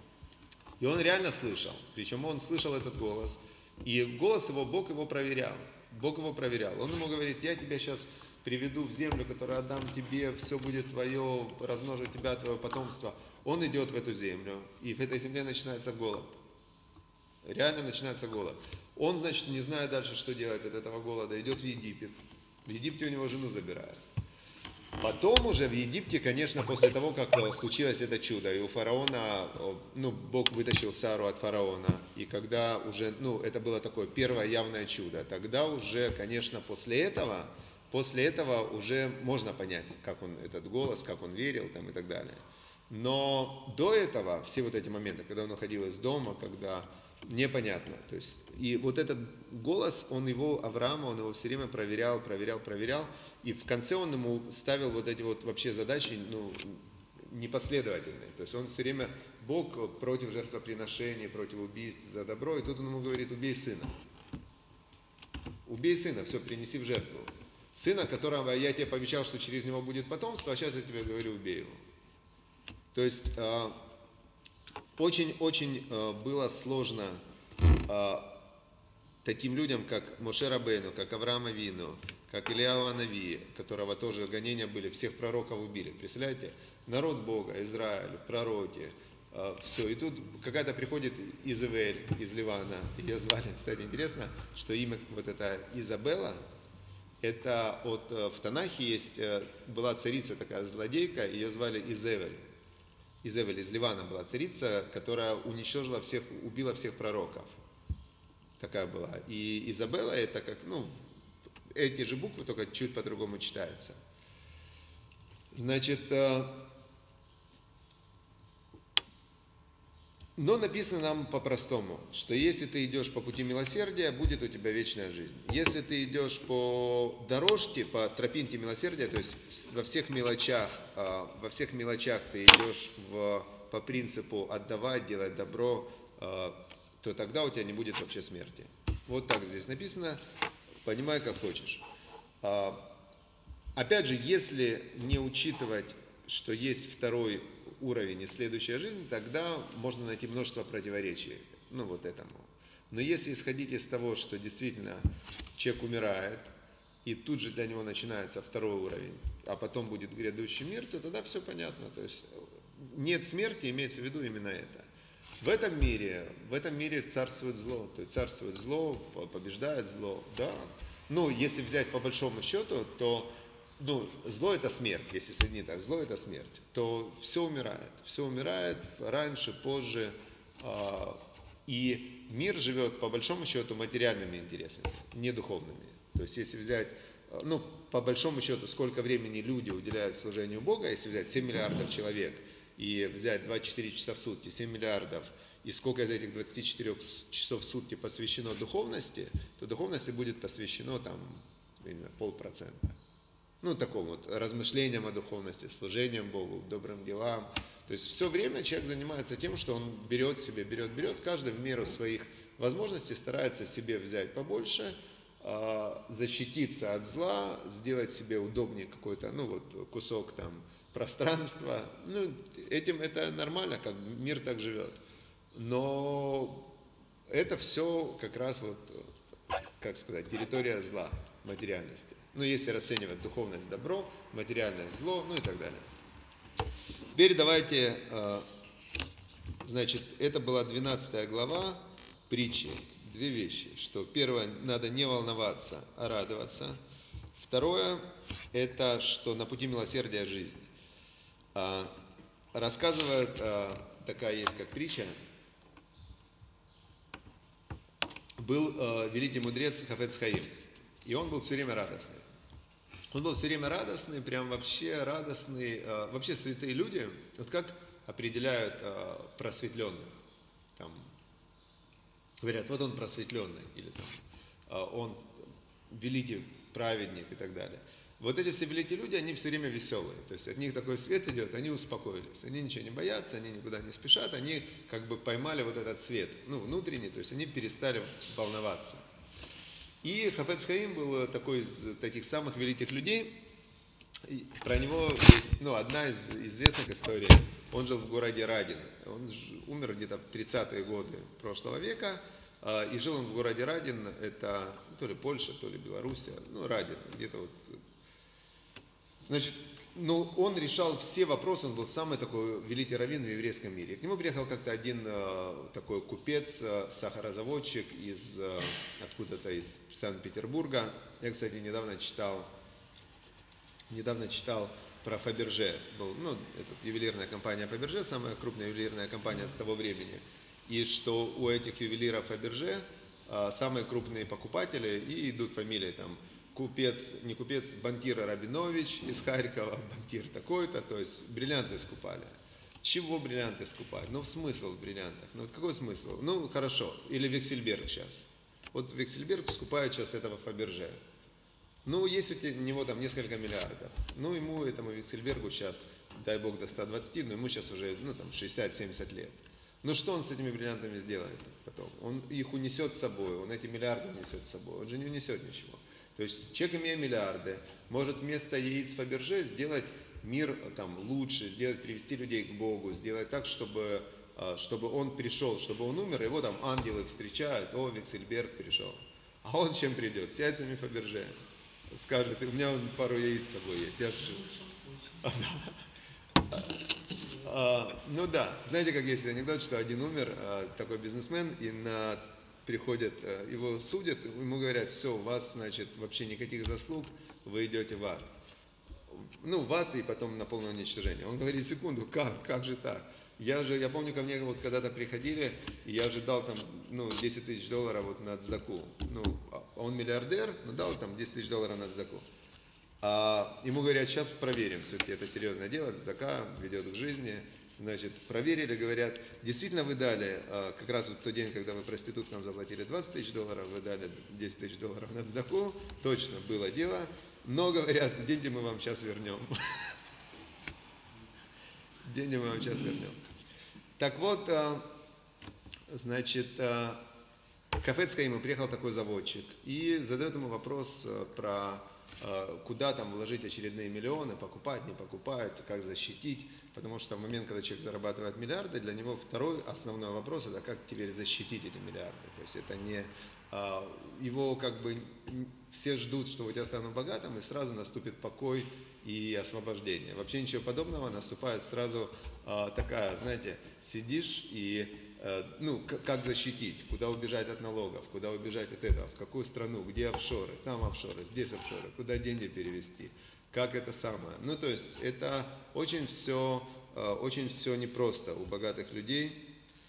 и он реально слышал, причем он слышал этот голос, и голос его, Бог его проверял. Бог его проверял. Он ему говорит: «Я тебя сейчас приведу в землю, которую отдам тебе, все будет твое, размножу тебя, твое потомство». Он идет в эту землю, и в этой земле начинается голод. Реально начинается голод. Он, значит, не зная дальше, что делать от этого голода, идет в Египет. В Египте у него жену забирают. Потом уже в Египте, конечно, после того, как случилось это чудо, и у фараона, ну, Бог вытащил Сару от фараона, и когда уже, ну, это было такое первое явное чудо, тогда уже, конечно, после этого, после этого уже можно понять, как он, этот голос, как он верил там и так далее. Но до этого, все вот эти моменты, когда он уходил из дома, когда непонятно, то есть, и вот этот голос, он его, Авраама, он его все время проверял, проверял, проверял, и в конце он ему ставил вот эти вот вообще задачи, ну, непоследовательные, то есть он все время, Бог против жертвоприношений, против убийств за добро, и тут он ему говорит: «Убей сына, убей сына, все, принеси в жертву, сына, которого я тебе пообещал, что через него будет потомство, а сейчас я тебе говорю: убей его». То есть очень-очень было сложно э, таким людям, как Моше Рабейну, как Авраам Авину, как Ильяу Анави, которого тоже гонения были, всех пророков убили. Представляете? Народ Бога, Израиль, пророки, э, все. И тут какая-то приходит Изавель из Ливана, ее звали, кстати, интересно, что имя вот это Изабелла, это от, в Танахе есть, была царица такая злодейка, ее звали Изевель. Изевель из Ливана была царица, которая уничтожила всех, убила всех пророков. Такая была. И Изабелла это как, ну, эти же буквы, только чуть по-другому читаются. Значит, Но написано нам по-простому, что если ты идешь по пути милосердия, будет у тебя вечная жизнь. Если ты идешь по дорожке, по тропинке милосердия, то есть во всех мелочах, во всех мелочах ты идешь в, по принципу отдавать, делать добро, то тогда у тебя не будет вообще смерти. Вот так здесь написано, понимай как хочешь. Опять же, если не учитывать, что есть второй уровень и следующая жизнь, тогда можно найти множество противоречий, ну вот этому. Но если исходить из того, что действительно человек умирает, и тут же для него начинается второй уровень, а потом будет грядущий мир, то тогда все понятно. То есть нет смерти, имеется в виду именно это. В этом мире, в этом мире царствует зло, то есть царствует зло, побеждает зло, да. Ну, если взять по большому счету, то ну, зло это смерть, если соединить так, зло это смерть, то все умирает, все умирает раньше, позже, э, и мир живет по большому счету материальными интересами, не духовными. То есть если взять, ну, по большому счету, сколько времени люди уделяют служению Бога, если взять семь миллиардов человек и взять двадцать четыре часа в сутки, семь миллиардов, и сколько из этих двадцати четырёх часов в сутки посвящено духовности, то духовности будет посвящено там, я не знаю, полпроцента. Ну, такому вот размышлениям о духовности, служением Богу, добрым делам. То есть все время человек занимается тем, что он берет себе, берет, берет, каждый в меру своих возможностей старается себе взять побольше, защититься от зла, сделать себе удобнее какой-то, ну вот, кусок там пространства. Ну, этим это нормально, как мир так живет. Но это все как раз вот, как сказать, территория зла, материальности. Ну, если расценивать духовность добро, материальность зло, ну и так далее. Теперь давайте, значит, это была двенадцатая глава притчи. Две вещи, что первое, надо не волноваться, а радоваться. Второе, это что на пути милосердия жизнь. Рассказывают, такая есть как притча, был великий мудрец Хафец Хаим, и он был все время радостный. Он был все время радостный, прям вообще радостный. Вообще святые люди, вот как определяют просветленных, там, говорят, вот он просветленный, или там, он великий праведник и так далее. Вот эти все великие люди, они все время веселые, то есть от них такой свет идет, они успокоились, они ничего не боятся, они никуда не спешат, они как бы поймали вот этот свет, ну, внутренний, то есть они перестали волноваться. И Хафец Хаим был такой из таких самых великих людей. И про него есть, ну, одна из известных историй. Он жил в городе Радин. Он умер где-то в тридцатые годы прошлого века. И жил он в городе Радин. Это то ли Польша, то ли Белоруссия. Ну, Радин. Где-то вот. Значит, ну, он решал все вопросы. Он был самый такой великий раввин в еврейском мире. К нему приехал как-то один э, такой купец, э, сахарозаводчик из э, откуда-то из Санкт-Петербурга. Я, кстати, недавно читал, недавно читал про Фаберже. Был, ну, это ювелирная компания Фаберже, самая крупная ювелирная компания того времени. И что у этих ювелиров Фаберже э, самые крупные покупатели, и идут фамилии там. Купец, не купец, банкир Рабинович из Харькова, банкир такой-то, то есть бриллианты скупали. Чего бриллианты скупать? Ну, смысл в бриллиантах. Ну, какой смысл? Ну, хорошо. Или Вексельберг сейчас. Вот Вексельберг скупает сейчас этого Фаберже. Ну, есть у него там несколько миллиардов. Ну, ему, этому Вексельбергу сейчас, дай бог, до ста двадцати, но ему сейчас уже, ну, там, шестьдесят-семьдесят лет. Ну, что он с этими бриллиантами сделает потом? Он их унесет с собой, он эти миллиарды унесет с собой. Он же не унесет ничего. То есть человек, имея миллиарды, может вместо яиц Фаберже сделать мир там, лучше, сделать, привести людей к Богу, сделать так, чтобы, чтобы он пришел, чтобы он умер, его там ангелы встречают, о, Вексельберг пришел. А он чем придет? С яйцами Фаберже. Скажет, у меня вон пару яиц с собой есть, я же... А, да. а, ну да, знаете, как есть анекдот, что один умер, такой бизнесмен, и на... приходят, его судят, ему говорят, все, у вас, значит, вообще никаких заслуг, вы идете в ад. Ну, в ад и потом на полное уничтожение. Он говорит, секунду, как, как же так? Я же, я помню, ко мне вот когда-то приходили, и я же дал там, ну, десять тысяч долларов вот на цдаку. Ну, он миллиардер, но дал там десять тысяч долларов на цдаку. А ему говорят, сейчас проверим, все-таки это серьезное дело, цдака ведет к жизни. Значит, проверили, говорят, действительно вы дали, как раз вот в тот день, когда вы проституткам заплатили двадцать тысяч долларов, вы дали десять тысяч долларов на цдаку, точно было дело, но, говорят, деньги мы вам сейчас вернем. Деньги мы вам сейчас вернем. Так вот, значит, к Хафец Хаиму приехал такой заводчик и задает ему вопрос про куда там вложить очередные миллионы, покупать, не покупать, как защитить. Потому что в момент, когда человек зарабатывает миллиарды, для него второй основной вопрос — это как теперь защитить эти миллиарды. То есть это не его как бы все ждут, что у тебя станут богатым, и сразу наступит покой и освобождение. Вообще ничего подобного, наступает сразу такая, знаете, сидишь и ну, как защитить, куда убежать от налогов, куда убежать от этого, в какую страну, где офшоры, там офшоры, здесь офшоры, куда деньги перевести, как это самое. Ну, то есть это очень все, очень все непросто у богатых людей.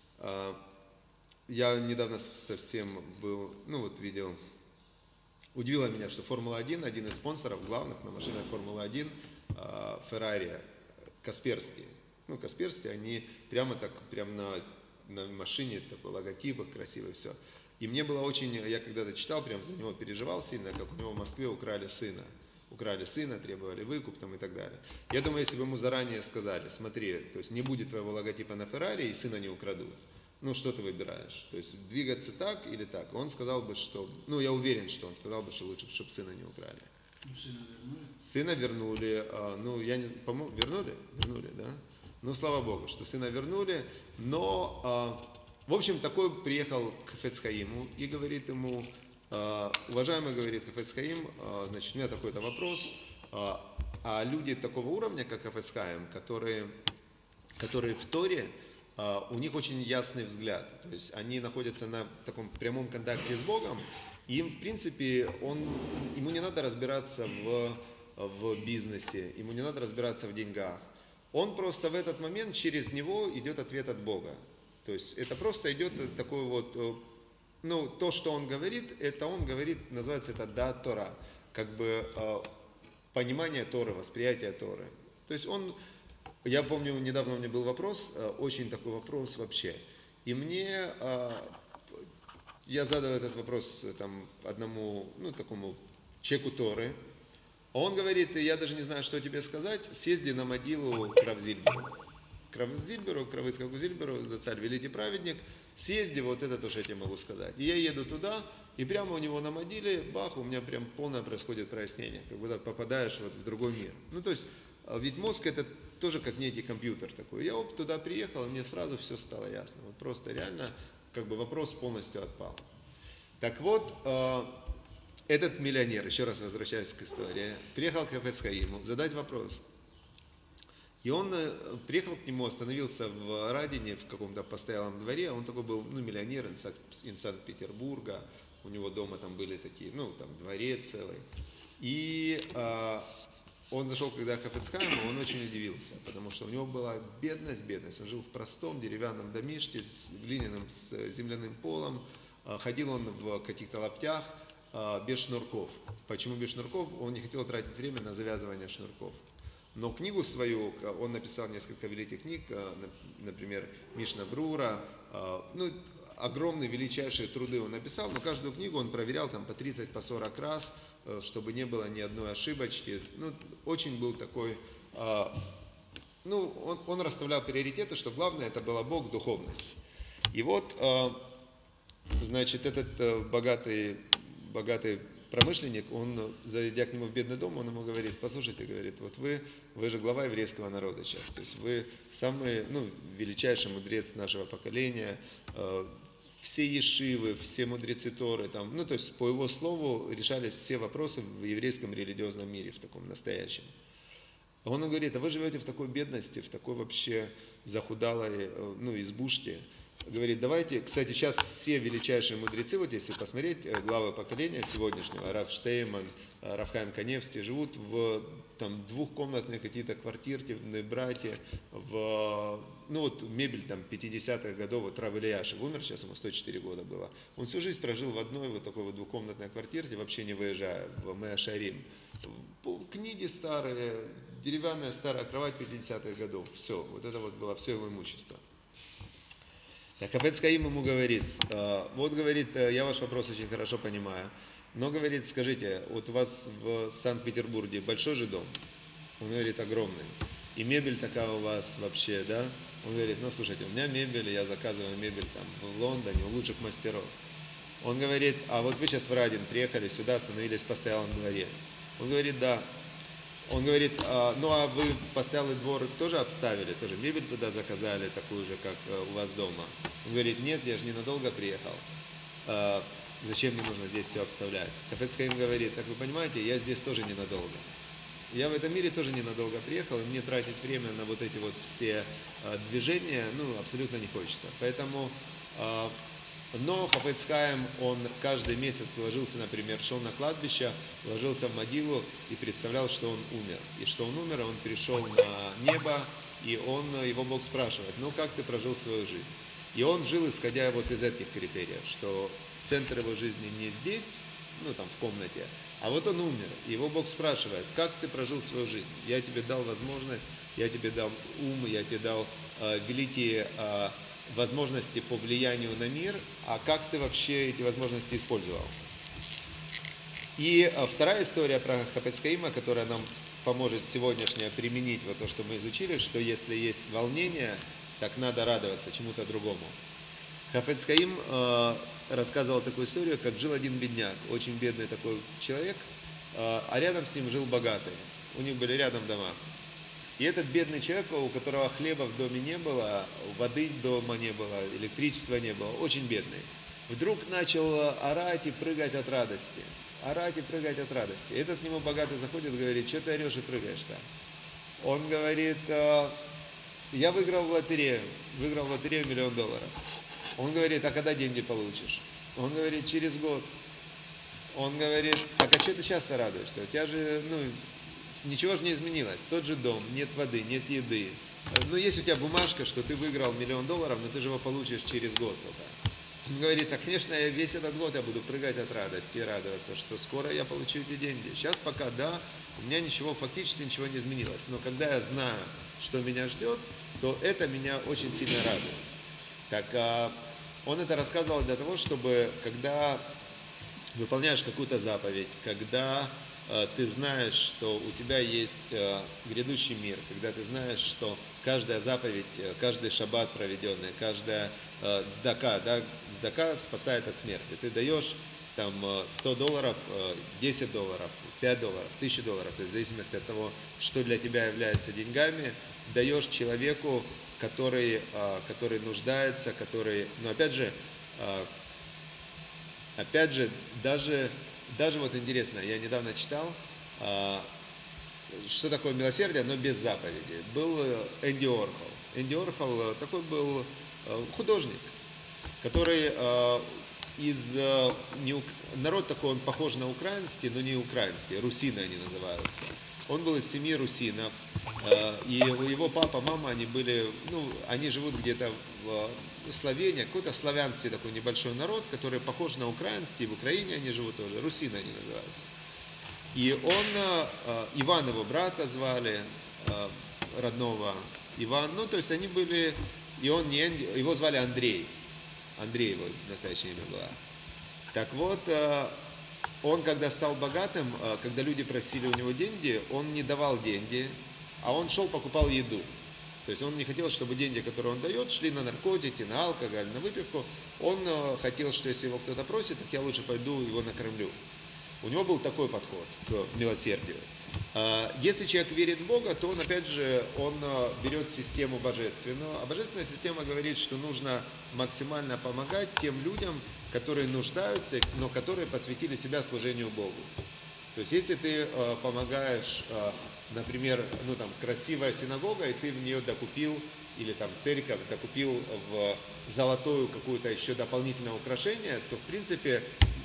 Я недавно совсем был, ну вот видел, удивило меня, что Формула один, один из спонсоров главных на машинах Формулы один, Феррари, Касперский. Ну, Касперский, они прямо так, прямо на на машине, такой логотип, красивый, все. И мне было очень, я когда-то читал, прям за него переживал сильно, как у него в Москве украли сына. Украли сына, требовали выкуп там и так далее. Я думаю, если бы ему заранее сказали, смотри, то есть не будет твоего логотипа на Феррари и сына не украдут. Ну, что ты выбираешь? То есть двигаться так или так? Он сказал бы, что, ну, я уверен, что он сказал бы, что лучше, чтобы сына не украли. Ну, сына вернули? Сына вернули, а, ну, я не, по-моему, вернули? Вернули, да? Ну, слава Богу, что сына вернули, но, э, в общем, такой приехал к Хафец Хаиму и говорит ему, э, уважаемый, говорит Хафец Хаим, э, значит, у меня такой-то вопрос, э, а люди такого уровня, как Хафец Хаим, которые, которые в Торе, э, у них очень ясный взгляд, то есть они находятся на таком прямом контакте с Богом, и им, в принципе, он, ему не надо разбираться в, в бизнесе, ему не надо разбираться в деньгах. Он просто в этот момент, через него идет ответ от Бога. То есть это просто идет такой вот, ну, то, что он говорит, это он говорит, называется это да Тора, как бы понимание Торы, восприятие Торы. То есть он, я помню, недавно у меня был вопрос, очень такой вопрос вообще, и мне, я задал этот вопрос там одному, ну, такому человеку Торы. Он говорит, я даже не знаю, что тебе сказать, съезди на могилу к Рав Зильберу. К Рав Зильберу, к Равицкаку Зильберу, за царь великий праведник, съезди, вот это то, что я тебе могу сказать. И я еду туда, и прямо у него на могиле, бах, у меня прям полное происходит прояснение, как будто попадаешь вот в другой мир. Ну, то есть, ведь мозг это тоже как некий компьютер такой. Я оп, туда приехал, и мне сразу все стало ясно. Вот просто реально, как бы вопрос полностью отпал. Так вот, этот миллионер, еще раз возвращаясь к истории, приехал к Хафец Хаиму задать вопрос. И он приехал к нему, остановился в Радине, в каком-то постоялом дворе. Он такой был, ну, миллионер из Санкт-Петербурга. У него дома там были такие, ну, там дворец целый. И а, он зашел, когда к Хафец Хаиму, он очень удивился, потому что у него была бедность, бедность. Он жил в простом деревянном домишке с глиняным, с земляным полом. Ходил он в каких-то лаптях, без шнурков. Почему без шнурков? Он не хотел тратить время на завязывание шнурков. Но книгу свою, он написал несколько великих книг, например, Мишна Брура, ну, огромные, величайшие труды он написал, но каждую книгу он проверял там по тридцать, по сорок раз, чтобы не было ни одной ошибочки. Ну, очень был такой, ну, он, он расставлял приоритеты, что главное это была Бог, духовность. И вот, значит, этот богатый богатый промышленник, он, зайдя к нему в бедный дом, он ему говорит, послушайте, говорит, вот вы, вы же глава еврейского народа сейчас, то есть вы самый, ну, величайший мудрец нашего поколения, э, все ешивы, все мудрецы Торы, там, ну, то есть по его слову решались все вопросы в еврейском религиозном мире, в таком настоящем. А он говорит, а вы живете в такой бедности, в такой вообще захудалой, ну, избушке, говорит, давайте, кстати, сейчас все величайшие мудрецы, вот если посмотреть, главы поколения сегодняшнего, Рав Штейман, Рав Хаим Каневский, живут в там, двухкомнатные какие-то квартирные братья, в, ну вот мебель там пятидесятых годов, вот Рав Ильяшев умер, сейчас ему сто четыре года было, он всю жизнь прожил в одной вот такой вот двухкомнатной квартире, вообще не выезжая, в Меа-Шарим. Книги старые, деревянная старая кровать пятидесятых годов, все, вот это вот было все его имущество. Так Хафец Хаим ему говорит, вот говорит, я ваш вопрос очень хорошо понимаю, но говорит, скажите, вот у вас в Санкт-Петербурге большой же дом? Он говорит, огромный. И мебель такая у вас вообще, да? Он говорит, ну слушайте, у меня мебель, я заказываю мебель там в Лондоне у лучших мастеров. Он говорит, а вот вы сейчас в Радин приехали сюда, остановились в постоялом дворе. Он говорит, да. Он говорит, а, ну а вы постоялый двор тоже обставили, тоже мебель туда заказали, такую же, как у вас дома? Он говорит, нет, я же ненадолго приехал, а, зачем мне нужно здесь все обставлять? Хафец Хаим говорит, так вы понимаете, я здесь тоже ненадолго. Я в этом мире тоже ненадолго приехал, и мне тратить время на вот эти вот все а, движения, ну, абсолютно не хочется. Поэтому... А, Но Хафец Хаим, он каждый месяц ложился, например, шел на кладбище, ложился в могилу и представлял, что он умер. И что он умер, он пришел на небо, и он, его Бог спрашивает, ну как ты прожил свою жизнь? И он жил, исходя вот из этих критериев, что центр его жизни не здесь, ну там в комнате, а вот он умер. И его Бог спрашивает, как ты прожил свою жизнь? Я тебе дал возможность, я тебе дал ум, я тебе дал э, великие... Э, возможности по влиянию на мир, а как ты вообще эти возможности использовал. И вторая история про Хафец Хаима, которая нам поможет сегодняшнее применить вот то, что мы изучили, что если есть волнение, так надо радоваться чему-то другому. Хафец Хаим э, рассказывал такую историю, как жил один бедняк, очень бедный такой человек, э, а рядом с ним жил богатый. У них были рядом дома. И этот бедный человек, у которого хлеба в доме не было, воды дома не было, электричества не было, очень бедный, вдруг начал орать и прыгать от радости. Орать и прыгать от радости. Этот к нему богатый заходит и говорит, что ты орешь и прыгаешь-то? Он говорит, я выиграл в лотерею, выиграл в лотерею миллион долларов. Он говорит, а когда деньги получишь? Он говорит, через год. Он говорит, так а что ты часто радуешься? У тебя же, ну... Ничего же не изменилось, тот же дом, нет воды, нет еды. Ну, есть у тебя бумажка, что ты выиграл миллион долларов, но ты же его получишь через год только. Он говорит, так, конечно, я весь этот год я буду прыгать от радости и радоваться, что скоро я получу эти деньги. Сейчас пока, да, у меня ничего, фактически ничего не изменилось. Но когда я знаю, что меня ждет, то это меня очень сильно радует. Так, он это рассказывал для того, чтобы, когда выполняешь какую-то заповедь, когда... ты знаешь, что у тебя есть грядущий мир, когда ты знаешь, что каждая заповедь, каждый шаббат проведенный, каждая цдака, да, цдака спасает от смерти. Ты даешь там сто долларов, десять долларов, пять долларов, тысяча долларов, то есть в зависимости от того, что для тебя является деньгами, даешь человеку, который, который нуждается, который, но опять же, опять же, даже Даже вот интересно, я недавно читал, что такое милосердие, но без заповеди. Был Энди Уорхол. Энди Уорхол такой был художник, который из... Народ такой, он похож на украинский, но не украинский, русины они называются. Он был из семьи русинов, и его папа, мама, они были, ну, они живут где-то в Словении, какой-то славянский такой небольшой народ, который похож на украинский, в Украине они живут тоже, русины они называются. И он, Иван его брата звали, родного Иван, ну, то есть они были, и он не, его звали Андрей, Андрей его настоящее имя было. Так вот, он, когда стал богатым, когда люди просили у него деньги, он не давал деньги, а он шел, покупал еду. То есть он не хотел, чтобы деньги, которые он дает, шли на наркотики, на алкоголь, на выпивку. Он хотел, что если его кто-то просит, так я лучше пойду его накормлю. У него был такой подход к милосердию. Если человек верит в Бога, то он, опять же, он берет систему божественную. А божественная система говорит, что нужно максимально помогать тем людям, которые нуждаются, но которые посвятили себя служению Богу. То есть, если ты помогаешь, например, ну там красивая синагога, и ты в нее докупил или там церковь, да купил в золотую какую-то еще дополнительное украшение, то в принципе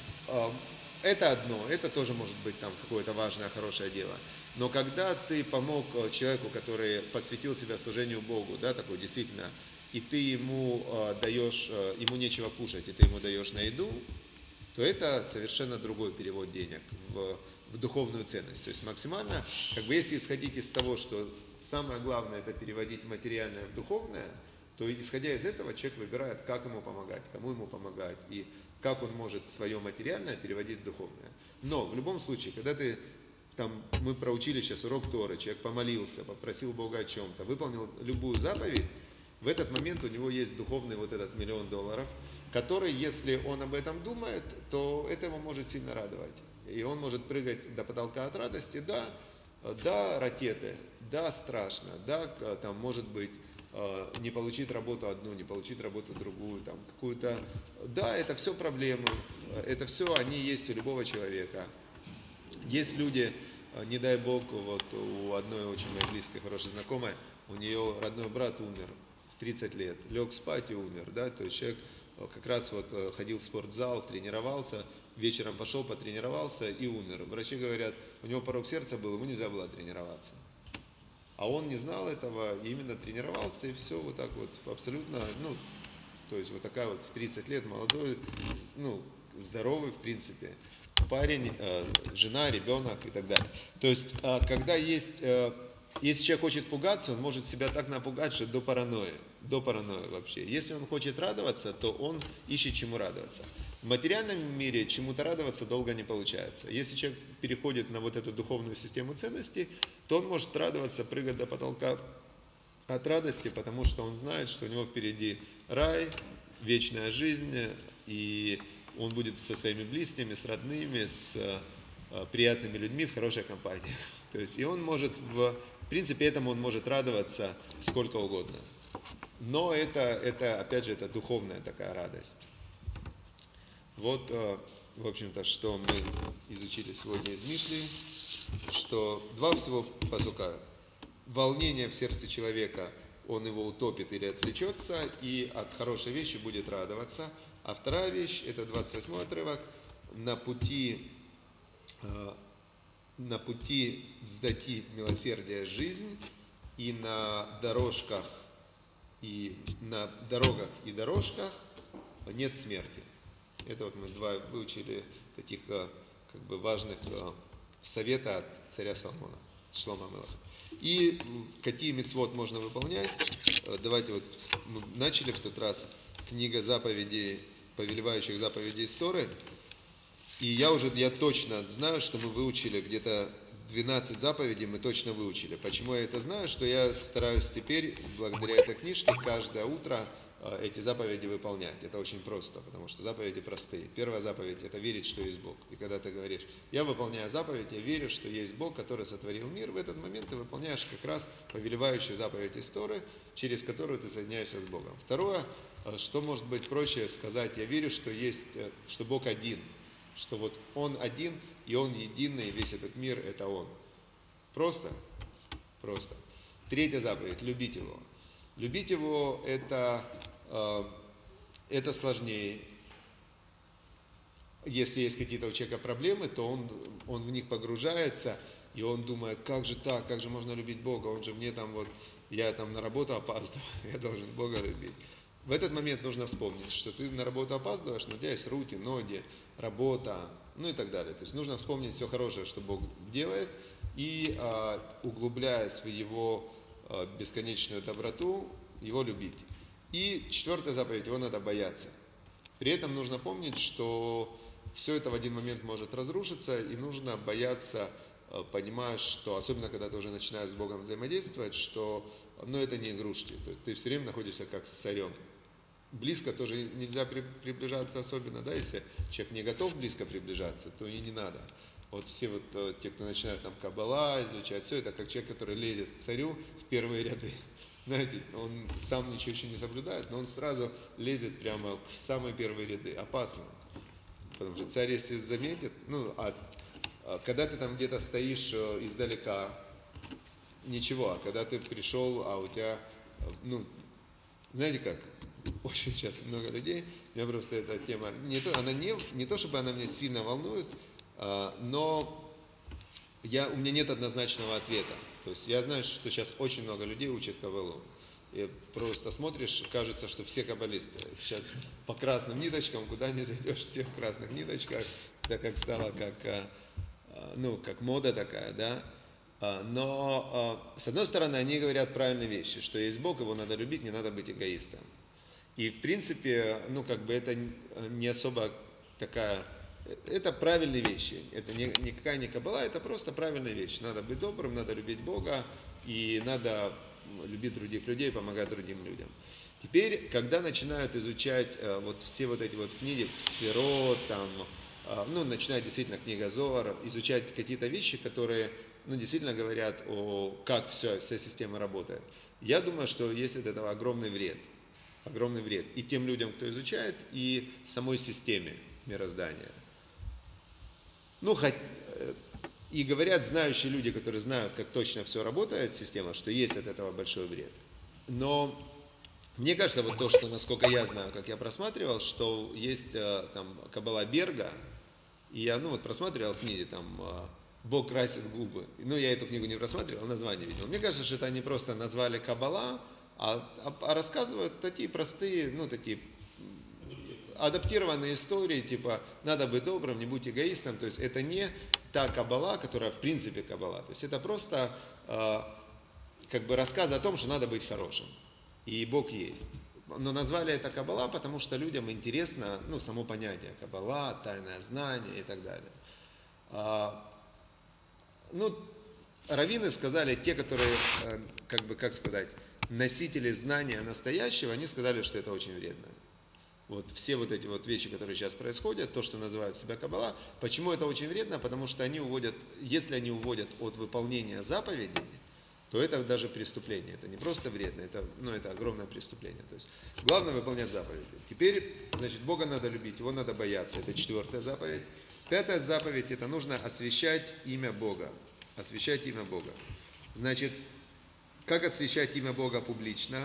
это одно, это тоже может быть там какое-то важное, хорошее дело. Но когда ты помог человеку, который посвятил себя служению Богу, да, такой действительно, и ты ему э, даешь, э, ему нечего кушать, и ты ему даешь на еду, то это совершенно другой перевод денег в, в духовную ценность. То есть максимально, как бы если исходить из того, что самое главное это переводить материальное в духовное, то исходя из этого человек выбирает, как ему помогать, кому ему помогать и как он может свое материальное переводить в духовное. Но в любом случае, когда ты, там, мы проучили сейчас урок Торы, человек помолился, попросил Бога о чем-то, выполнил любую заповедь, в этот момент у него есть духовный вот этот миллион долларов, который, если он об этом думает, то это его может сильно радовать. И он может прыгать до потолка от радости, да, да, ракеты, да, страшно, да, там может быть, не получить работу одну, не получить работу другую, там какую-то, да, это все проблемы, это все, они есть у любого человека. Есть люди, не дай бог, вот у одной очень моей близкой, хорошей знакомой, у нее родной брат умер в тридцать лет, лег спать и умер, да, то есть человек как раз вот ходил в спортзал, тренировался, вечером пошел, потренировался и умер. Врачи говорят, у него порог сердца был, ему нельзя было тренироваться. А он не знал этого, и именно тренировался, и все вот так вот абсолютно, ну, то есть вот такая вот в тридцать лет молодой, ну, здоровый в принципе парень, э, жена, ребенок и так далее. То есть, э, когда есть, э, если человек хочет пугаться, он может себя так напугать, что до паранойи, до паранойи вообще. Если он хочет радоваться, то он ищет чему радоваться. В материальном мире чему-то радоваться долго не получается. Если человек переходит на вот эту духовную систему ценностей, то он может радоваться, прыгать до потолка от радости, потому что он знает, что у него впереди рай, вечная жизнь, и он будет со своими близкими, с родными, с приятными людьми в хорошей компании. То есть, и он может, в, в принципе, этому он может радоваться сколько угодно. Но это, это, опять же, это духовная такая радость. Вот, в общем-то, что мы изучили сегодня из Мишли, что два всего пасука. Волнение в сердце человека, он его утопит или отвлечется, и от хорошей вещи будет радоваться. А вторая вещь, это двадцать восьмой отрывок, на пути, на пути сдати милосердия жизнь, и на дорожках, и на дорогах и дорожках нет смерти. Это вот мы два выучили таких как бы важных совета от царя Соломона, Шломо Амелеха. И какие мицвот можно выполнять? Давайте вот мы начали в тот раз книга заповедей, повелевающих заповедей из Торы. И я уже, я точно знаю, что мы выучили где-то двенадцать заповедей, мы точно выучили. Почему я это знаю? Что я стараюсь теперь, благодаря этой книжке, каждое утро эти заповеди выполнять. Это очень просто, потому что заповеди простые. Первая заповедь – это верить, что есть Бог. И когда ты говоришь, я выполняю заповедь, я верю, что есть Бог, который сотворил мир, в этот момент ты выполняешь как раз повелевающую заповедь из Торы, через которую ты соединяешься с Богом. Второе, что может быть проще сказать, я верю, что есть, что Бог один, что вот Он один, и Он единый, и весь этот мир – это Он. Просто? Просто. Третья заповедь – любить Его. Любить Его – это, э, это сложнее. Если есть какие-то у человека проблемы, то он, он в них погружается, и он думает, как же так, как же можно любить Бога, он же мне там вот, я там на работу опаздываю, я должен Бога любить. В этот момент нужно вспомнить, что ты на работу опаздываешь, но у тебя есть руки, ноги, работа, ну и так далее. То есть нужно вспомнить все хорошее, что Бог делает, и э, углубляясь в Его э, бесконечную доброту, Его любить. И четвертая заповедь, Его надо бояться. При этом нужно помнить, что все это в один момент может разрушиться, и нужно бояться, э, понимая, что, особенно когда ты уже начинаешь с Богом взаимодействовать, что ну, это не игрушки, то есть ты все время находишься как с царем. Близко тоже нельзя при, приближаться особенно, да, если человек не готов близко приближаться, то и не надо. Вот все вот э, те, кто начинает там каббала изучать, все это как человек, который лезет к царю в первые ряды. Знаете, он сам ничего еще не соблюдает, но он сразу лезет прямо в самые первые ряды. Опасно. Потому что царь, если заметит, ну, а, а когда ты там где-то стоишь э, издалека, ничего, а когда ты пришел, а у тебя ну, знаете как, очень часто много людей, меня просто эта тема, не то, она не, не то чтобы она меня сильно волнует, но я, у меня нет однозначного ответа. То есть я знаю, что сейчас очень много людей учат Каббалу. И просто смотришь, кажется, что все каббалисты. Сейчас по красным ниточкам, куда ни зайдешь, все в красных ниточках. Это как стало, как, ну, как мода такая, да. Но, с одной стороны, они говорят правильные вещи, что есть Бог, его надо любить, не надо быть эгоистом. И, в принципе, ну, как бы это не особо такая... Это правильные вещи. Это не, никакая не каббала, это просто правильные вещи. Надо быть добрым, надо любить Бога, и надо любить других людей, помогать другим людям. Теперь, когда начинают изучать э, вот все вот эти вот книги, Сферот, там, э, ну, начинает действительно книга Зоар, изучать какие-то вещи, которые, ну, действительно говорят о как все, вся система работает. Я думаю, что есть от этого огромный вред. Огромный вред и тем людям, кто изучает, и самой системе мироздания. Ну, хоть, и говорят знающие люди, которые знают, как точно все работает, система, что есть от этого большой вред. Но мне кажется, вот то, что, насколько я знаю, как я просматривал, что есть там Каббала Берга, и я, ну, вот просматривал книги, там, Бог красит губы. Ну, я эту книгу не просматривал, название видел. Мне кажется, что это они просто назвали Каббала, а, а рассказывают такие простые, ну, такие адаптированные истории, типа, надо быть добрым, не будь эгоистом. То есть это не та Каббала, которая в принципе Каббала. То есть это просто э, как бы рассказ о том, что надо быть хорошим. И Бог есть. Но назвали это Каббала, потому что людям интересно, ну, само понятие Каббала, тайное знание и так далее. А, ну, раввины сказали, те, которые, э, как бы, как сказать, носители знания настоящего, они сказали, что это очень вредно. Вот все вот эти вот вещи, которые сейчас происходят, то, что называют себя Каббала, почему это очень вредно? Потому что они уводят, если они уводят от выполнения заповедей, то это даже преступление. Это не просто вредно, это, ну, это огромное преступление. То есть главное выполнять заповеди. Теперь, значит, Бога надо любить, его надо бояться. Это четвертая заповедь. Пятая заповедь, это нужно освящать имя Бога. Освящать имя Бога. Значит, как освящать имя Бога публично?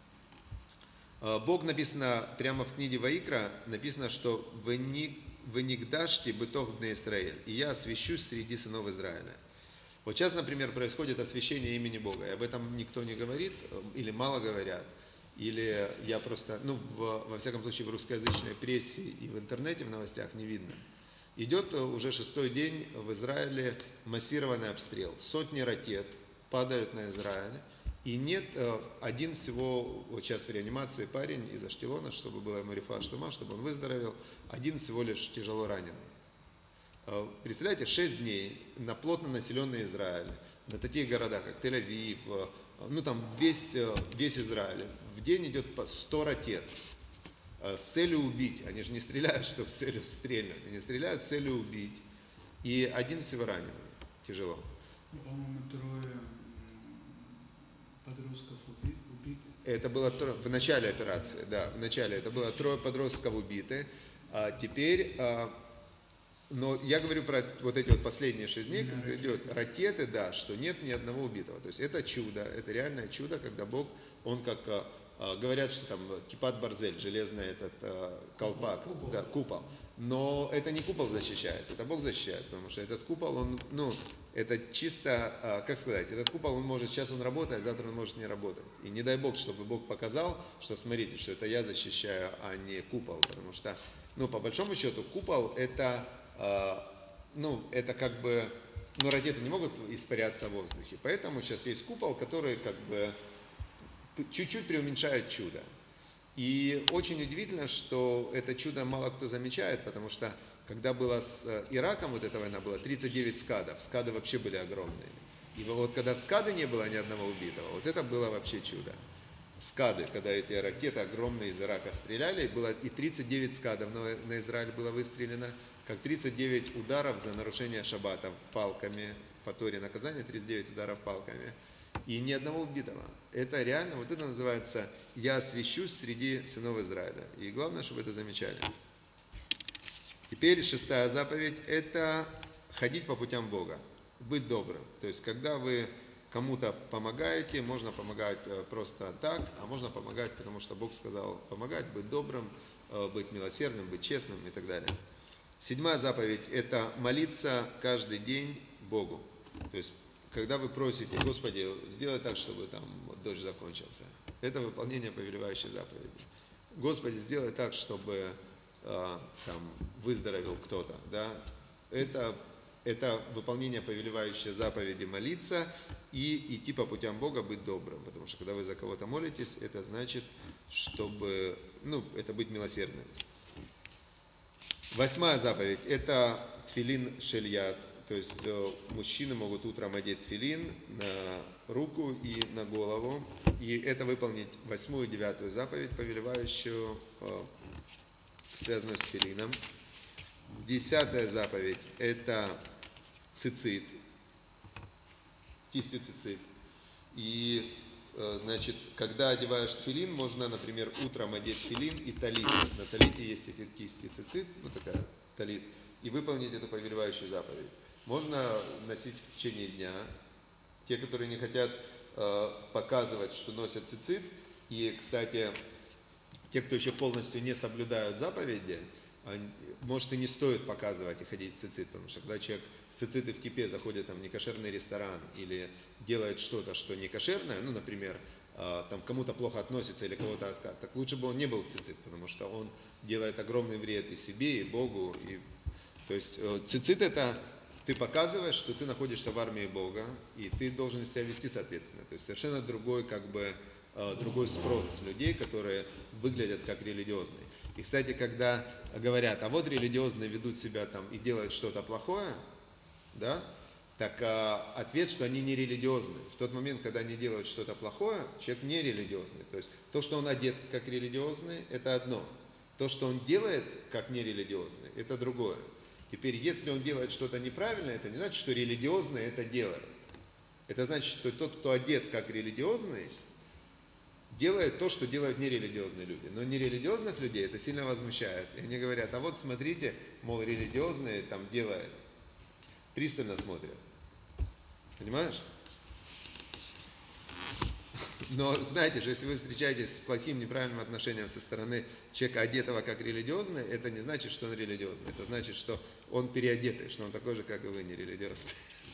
Бог, написано прямо в книге Ваикра, написано, что «Венигдашти бытох бней Исраэль», и я освящусь среди сынов Израиля. Вот сейчас, например, происходит освящение имени Бога, и об этом никто не говорит, или мало говорят, или я просто, ну, в, во всяком случае, в русскоязычной прессе и в интернете, в новостях не видно. Идет уже шестой день в Израиле массированный обстрел. Сотни ракет падают на Израиль. И нет, один всего, вот сейчас в реанимации парень из Аштелона, чтобы было ему рефуа шлема, чтобы он выздоровел, один всего лишь тяжело раненый. Представляете, шесть дней на плотно населенный Израиль, на такие города, как Тель-Авив, ну там весь, весь Израиль, в день идет по сто ракет с целью убить. Они же не стреляют, чтобы с целью стрельнуть, они стреляют с целью убить. И один всего раненый, тяжело. По-моему, трое подростков убиты. Это было в начале операции, да, в начале это было трое подростков убиты. А теперь, а, но я говорю про вот эти вот последние шесть дней, когда идет ракеты, да, что нет ни одного убитого. То есть это чудо, это реальное чудо, когда Бог, он как, а, говорят, что там кипат барзель, железный этот а, колпак, купол. Да, купол. Но это не купол защищает, это Бог защищает, потому что этот купол, он, ну, это чисто, как сказать, этот купол, он может, сейчас он работает, завтра он может не работать. И не дай Бог, чтобы Бог показал, что смотрите, что это я защищаю, а не купол. Потому что, ну, по большому счету, купол это, ну, это как бы, ну, ракеты не могут испаряться в воздухе. Поэтому сейчас есть купол, который как бы чуть-чуть преуменьшает чудо. И очень удивительно, что это чудо мало кто замечает, потому что когда была с Ираком вот эта война, было тридцать девять скадов, скады вообще были огромные. И вот когда скады не было ни одного убитого, вот это было вообще чудо. Скады, когда эти ракеты огромные из Ирака стреляли, было и тридцать девять скадов на Израиль было выстрелено, как тридцать девять ударов за нарушение шаббата палками, по Торе наказание, тридцать девять ударов палками. И ни одного убитого. Это реально, вот это называется «Я освящусь среди сынов Израиля». И главное, чтобы это замечали. Теперь шестая заповедь – это ходить по путям Бога, быть добрым. То есть, когда вы кому-то помогаете, можно помогать просто так, а можно помогать, потому что Бог сказал помогать, быть добрым, быть милосердным, быть честным и так далее. Седьмая заповедь – это молиться каждый день Богу. То есть, когда вы просите: Господи, сделай так, чтобы там дождь закончился. Это выполнение повелевающей заповеди. Господи, сделай так, чтобы э, там выздоровел кто-то. Да? Это, это выполнение повелевающей заповеди молиться и идти по путям Бога, быть добрым. Потому что когда вы за кого-то молитесь, это значит, чтобы, ну, это быть милосердным. Восьмая заповедь – это тфилин шельят. То есть мужчины могут утром одеть тфилин на руку и на голову. И это выполнить восьмую и девятую заповедь, повелевающую, связанную с тфилином. Десятая заповедь – это цицит, кисти цицит. И, значит, когда одеваешь тфилин, можно, например, утром одеть тфилин и талит. На талите есть эти кисти цицит, ну такая талит, и выполнить эту повелевающую заповедь. Можно носить в течение дня. Те, которые не хотят э, показывать, что носят цицит, и, кстати, те, кто еще полностью не соблюдают заповеди, они, может, и не стоит показывать и ходить в цицит, потому что когда человек в цицит и в кипе заходит там, в некошерный ресторан или делает что-то, что не кошерное, ну, например, э, там кому-то плохо относится или кого-то откат, так лучше бы он не был в цицит, потому что он делает огромный вред и себе, и Богу. И, то есть э, цицит – это ты показываешь, что ты находишься в армии Бога, и ты должен себя вести соответственно. То есть совершенно другой, как бы, другой спрос людей, которые выглядят как религиозные. И, кстати, когда говорят: а вот религиозные ведут себя там и делают что-то плохое, да, так а, ответ, что они не религиозные. В тот момент, когда они делают что-то плохое, человек не религиозный. То есть то, что он одет как религиозный, это одно. То, что он делает как нерелигиозный, это другое. Теперь, если он делает что-то неправильное, это не значит, что религиозный это делает. Это значит, что тот, кто одет как религиозный, делает то, что делают нерелигиозные люди. Но нерелигиозных людей это сильно возмущает. И они говорят: а вот смотрите, мол, религиозные там делают. Пристально смотрят. Понимаешь? Но знаете же, если вы встречаетесь с плохим, неправильным отношением со стороны человека, одетого как религиозный, это не значит, что он религиозный. Это значит, что он переодетый, что он такой же, как и вы, не религиозный.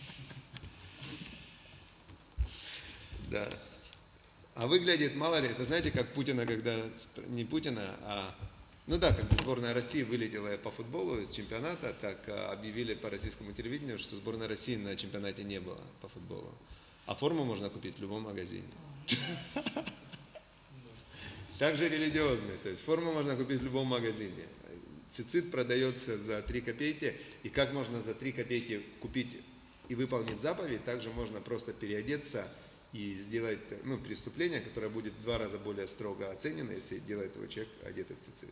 Да. А выглядит, мало ли, это знаете, как Путина, когда, не Путина, а, ну да, когда сборная России вылетела по футболу из чемпионата, так объявили по российскому телевидению, что сборной России на чемпионате не было по футболу. А форму можно купить в любом магазине. Также религиозный, то есть форму можно купить в любом магазине. Цицит продается за три копейки, и как можно за три копейки купить и выполнить заповедь, также можно просто переодеться и сделать, ну, преступление, которое будет в два раза более строго оценено, если делает его человек, одетый в цицит.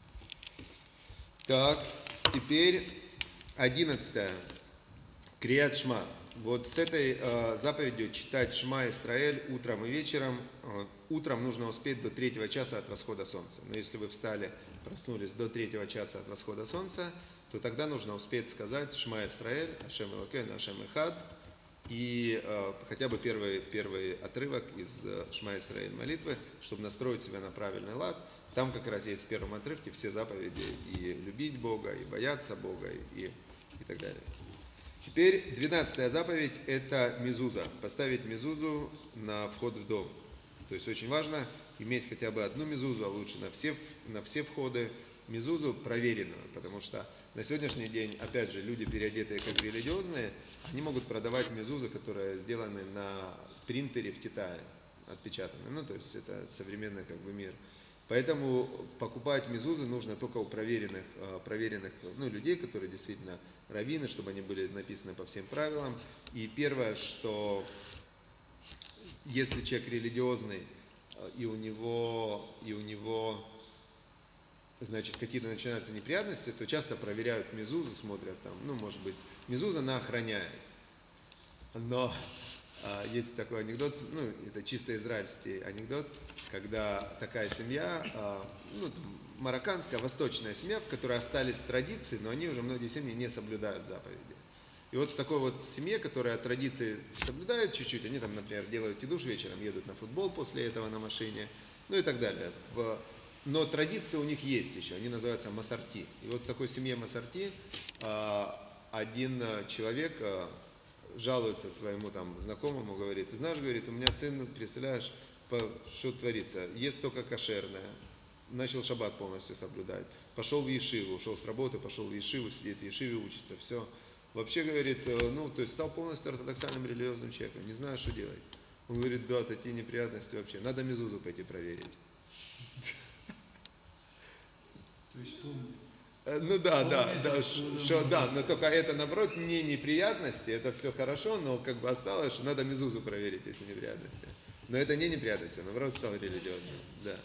Так, теперь одиннадцатое. Крият Шма. Вот с этой э, заповедью читать Шма Исраэль утром и вечером. Э, утром нужно успеть до третьего часа от восхода солнца. Но если вы встали, проснулись до третьего часа от восхода солнца, то тогда нужно успеть сказать Шма Исраэль, Ашем Элокейну, Ашем Эхад, и э, хотя бы первый, первый отрывок из э, Шма Исраэль молитвы, чтобы настроить себя на правильный лад. Там как раз есть в первом отрывке все заповеди: и любить Бога, и бояться Бога, и, и так далее. Теперь двенадцатая заповедь – это мезуза. Поставить мезузу на вход в дом. То есть очень важно иметь хотя бы одну мезузу, а лучше на все, на все входы мезузу проверенную. Потому что на сегодняшний день, опять же, люди, переодетые как религиозные, они могут продавать мезузы, которые сделаны на принтере в Китае, отпечатаны. Ну, то есть это современный как бы мир. Поэтому покупать мезузы нужно только у проверенных, проверенных ну, людей, которые действительно раввины, чтобы они были написаны по всем правилам. И первое, что если человек религиозный, и у него, и у него значит, какие-то начинаются неприятности, то часто проверяют мезузу, смотрят там, ну, может быть, мезуза она охраняет. Но а, есть такой анекдот, ну, это чисто израильский анекдот, когда такая семья, а, ну, там, марокканская, восточная семья, в которой остались традиции, но они уже многие семьи не соблюдают заповеди. И вот в такой вот семье, которая традиции соблюдает чуть-чуть, они там, например, делают кидуш вечером, едут на футбол после этого на машине, ну и так далее. Но традиции у них есть еще, они называются масарти. И вот в такой семье масарти один человек жалуется своему там знакомому, говорит: ты знаешь, говорит, у меня сын, представляешь, что творится, ест только кошерное, начал шаббат полностью соблюдать, пошел в ешиву, ушел с работы, пошел в ешиву, сидит в ешиве, учится, все. Вообще, говорит, ну, то есть стал полностью ортодоксальным религиозным человеком, не знаю, что делать. Он говорит: да, такие неприятности вообще, надо мезузу пойти проверить. То есть помню. Ну да, да, да, что, да, но только это, наоборот, не неприятности, это все хорошо, но как бы осталось, что надо мезузу проверить, если неприятности. Но это не неприятности, наоборот, стал религиозным,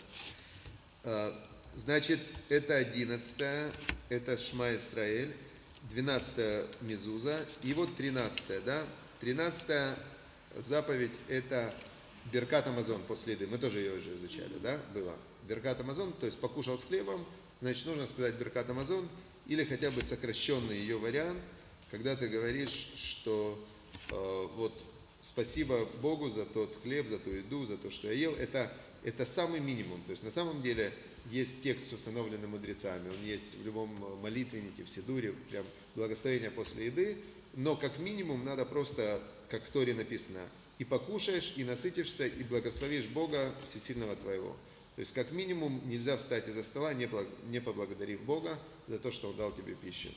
да. Значит, это одиннадцатое, это Шма Исраэль, двенадцатое мезуза, и вот тринадцатое, да, тринадцатая заповедь это Беркат Амазон после еды, мы тоже ее уже изучали, да, было. Беркат Амазон, то есть покушал с хлебом, значит, нужно сказать Беркат Амазон, или хотя бы сокращенный ее вариант, когда ты говоришь, что э, вот спасибо Богу за тот хлеб, за ту еду, за то, что я ел, это, это самый минимум. То есть на самом деле есть текст, установленный мудрецами, он есть в любом молитвеннике, в Сидуре, прям благословение после еды, но как минимум надо просто, как в Торе написано, и покушаешь, и насытишься, и благословишь Бога Всесильного твоего. То есть, как минимум, нельзя встать из-за стола, не поблагодарив Бога за то, что Он дал тебе пищу.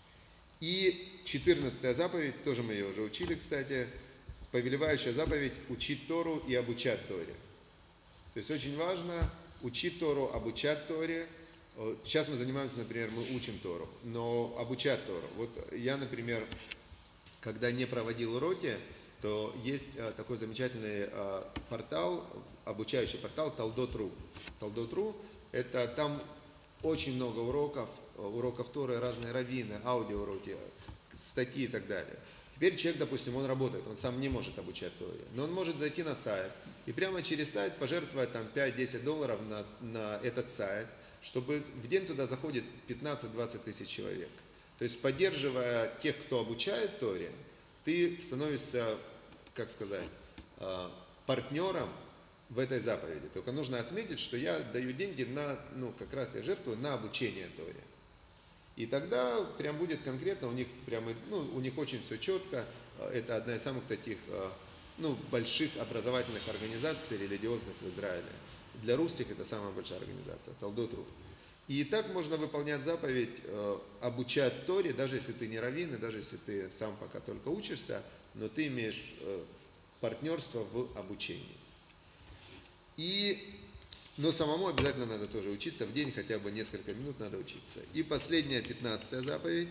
И четырнадцатая заповедь, тоже мы ее уже учили, кстати, повелевающая заповедь – учить Тору и обучать Торе. То есть, очень важно учить Тору, обучать Торе. Сейчас мы занимаемся, например, мы учим Тору, но обучать Тору. Вот я, например, когда не проводил уроки, то есть такой замечательный портал, обучающий портал Талдот точка ру. Талдот точка ру – это там очень много уроков, уроков Торы, разные раввины, аудиоуроки, статьи и так далее. Теперь человек, допустим, он работает, он сам не может обучать Торе, но он может зайти на сайт и прямо через сайт пожертвовать там пять-десять долларов на, на этот сайт, чтобы в день туда заходит пятнадцать-двадцать тысяч человек. То есть, поддерживая тех, кто обучает Торе, ты становишься, как сказать, партнером в этой заповеди. Только нужно отметить, что я даю деньги на, ну, как раз я жертвую на обучение Торе. И тогда прям будет конкретно, у них прям, ну, у них очень все четко. Это одна из самых таких, ну, больших образовательных организаций религиозных в Израиле. Для русских это самая большая организация, Талдот точка ру. И так можно выполнять заповедь, обучать Торе, даже если ты не раввин, и даже если ты сам пока только учишься, но ты имеешь партнерство в обучении. И, но самому обязательно надо тоже учиться, в день хотя бы несколько минут надо учиться. И последняя, пятнадцатая заповедь,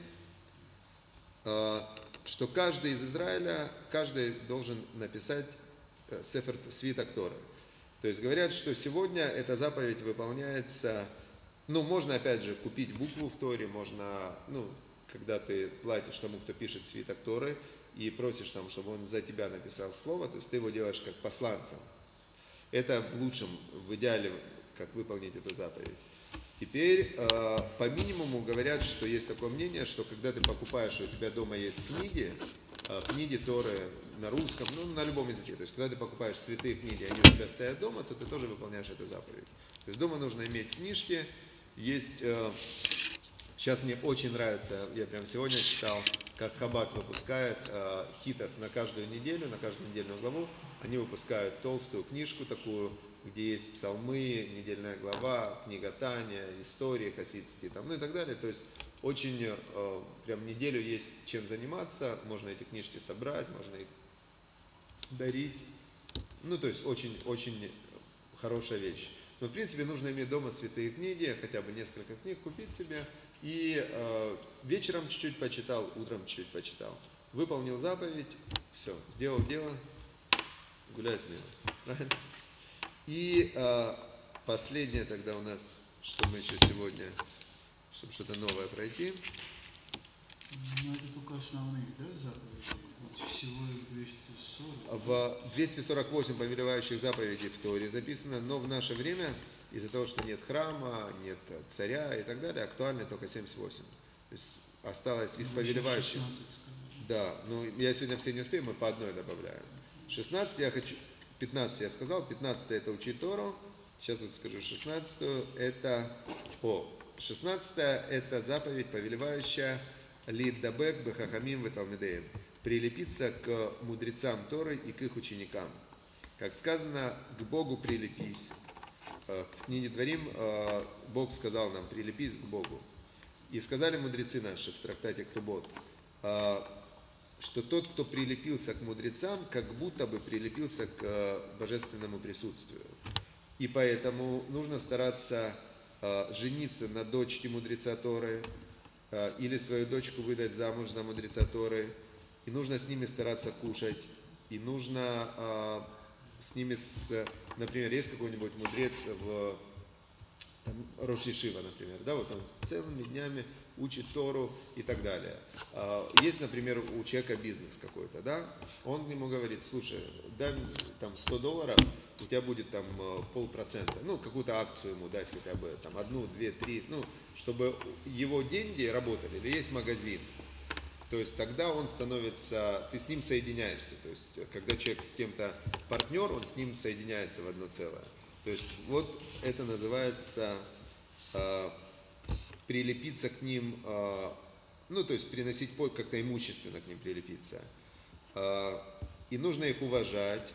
что каждый из Израиля, каждый должен написать сефер, свиток Торы. То есть говорят, что сегодня эта заповедь выполняется, ну, можно опять же купить букву в Торе, можно, ну, когда ты платишь тому, кто пишет свиток Торы, и просишь там, чтобы он за тебя написал слово, то есть ты его делаешь как посланцем. Это в лучшем, в идеале, как выполнить эту заповедь. Теперь э, по минимуму говорят, что есть такое мнение, что когда ты покупаешь, и у тебя дома есть книги, э, книги Торы на русском, ну, на любом языке, то есть когда ты покупаешь святые книги, они у тебя стоят дома, то ты тоже выполняешь эту заповедь. То есть дома нужно иметь книжки, есть... Э, Сейчас мне очень нравится, я прям сегодня читал, как Хаббат выпускает э, хитос на каждую неделю, на каждую недельную главу. Они выпускают толстую книжку такую, где есть псалмы, недельная глава, книга Таня, истории хасидские, там, ну и так далее. То есть очень, э, прям неделю есть чем заниматься, можно эти книжки собрать, можно их дарить. Ну, то есть очень-очень хорошая вещь. Но, в принципе, нужно иметь дома святые книги, хотя бы несколько книг купить себе. И э, вечером чуть-чуть почитал, утром чуть-чуть почитал. Выполнил заповедь, все, сделал дело, гуляй смело. Правильно? И э, последнее тогда у нас, что мы еще сегодня, чтобы что-то новое пройти. Ну, это только основные, да, заповеди? Ведь всего их двести сорок. В двести сорок восемь повелевающих заповедей в Торе записано, но в наше время, из-за того, что нет храма, нет царя и так далее, актуальны только семьдесят восемь. То есть осталось из повелевающих. Да, ну я сегодня все не успею, мы по одной добавляем. шестнадцать я хочу, пятнадцать я сказал, пятнадцать это учить Тору. Сейчас вот скажу шестнадцатую, это, о, шестнадцатая это заповедь, повелевающая лид дабек бехахамим ваталмидеем, прилепиться к мудрецам Торы и к их ученикам. Как сказано, к Богу прилепись. В книге Дворим Бог сказал нам, прилепись к Богу. И сказали мудрецы наши в трактате Ктубот, что тот, кто прилепился к мудрецам, как будто бы прилепился к божественному присутствию. И поэтому нужно стараться жениться на дочке мудреца Торы или свою дочку выдать замуж за мудреца Торы. И нужно с ними стараться кушать. И нужно с ними, с, например, есть какой-нибудь мудрец в Рош Ешива, например, да, вот он целыми днями учит Тору и так далее. Есть, например, у человека бизнес какой-то, да, он ему говорит, слушай, дай там сто долларов, у тебя будет там полпроцента, ну, какую-то акцию ему дать хотя бы, там, одну, две, три, ну, чтобы его деньги работали, или есть магазин. То есть тогда он становится, ты с ним соединяешься. То есть когда человек с кем-то партнер, он с ним соединяется в одно целое. То есть вот это называется э, прилепиться к ним, э, ну то есть приносить пользу, как-то имущественно к ним прилепиться. Э, и нужно их уважать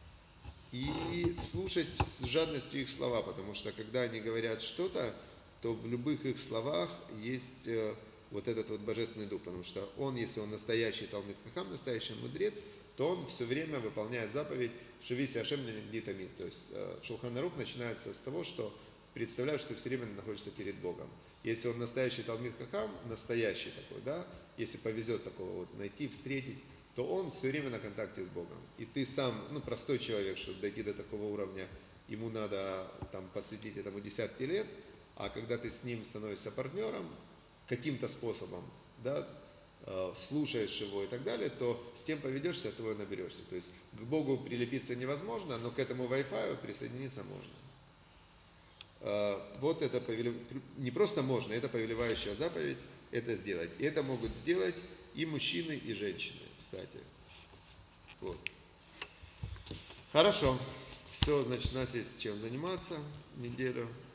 и слушать с жадностью их слова, потому что когда они говорят что-то, то в любых их словах есть... Э, вот этот вот божественный дух, потому что он, если он настоящий Талмид Хахам, настоящий мудрец, то он все время выполняет заповедь «Шевиси Ашем Нигдитамид». То есть Шулхан Арух начинается с того, что представляешь, что ты все время находишься перед Богом. Если он настоящий Талмид Хахам, настоящий такой, да, если повезет такого вот найти, встретить, то он все время на контакте с Богом. И ты сам, ну простой человек, чтобы дойти до такого уровня, ему надо там посвятить этому десятки лет, а когда ты с ним становишься партнером, каким-то способом, да, слушаешь его и так далее, то с тем поведешься, того и наберешься. То есть к Богу прилепиться невозможно, но к этому Wi-Fi присоединиться можно. Вот это повелев... не просто можно, это повелевающая заповедь, это сделать. И это могут сделать и мужчины, и женщины, кстати. Вот. Хорошо. Все, значит, у нас есть чем заниматься неделю.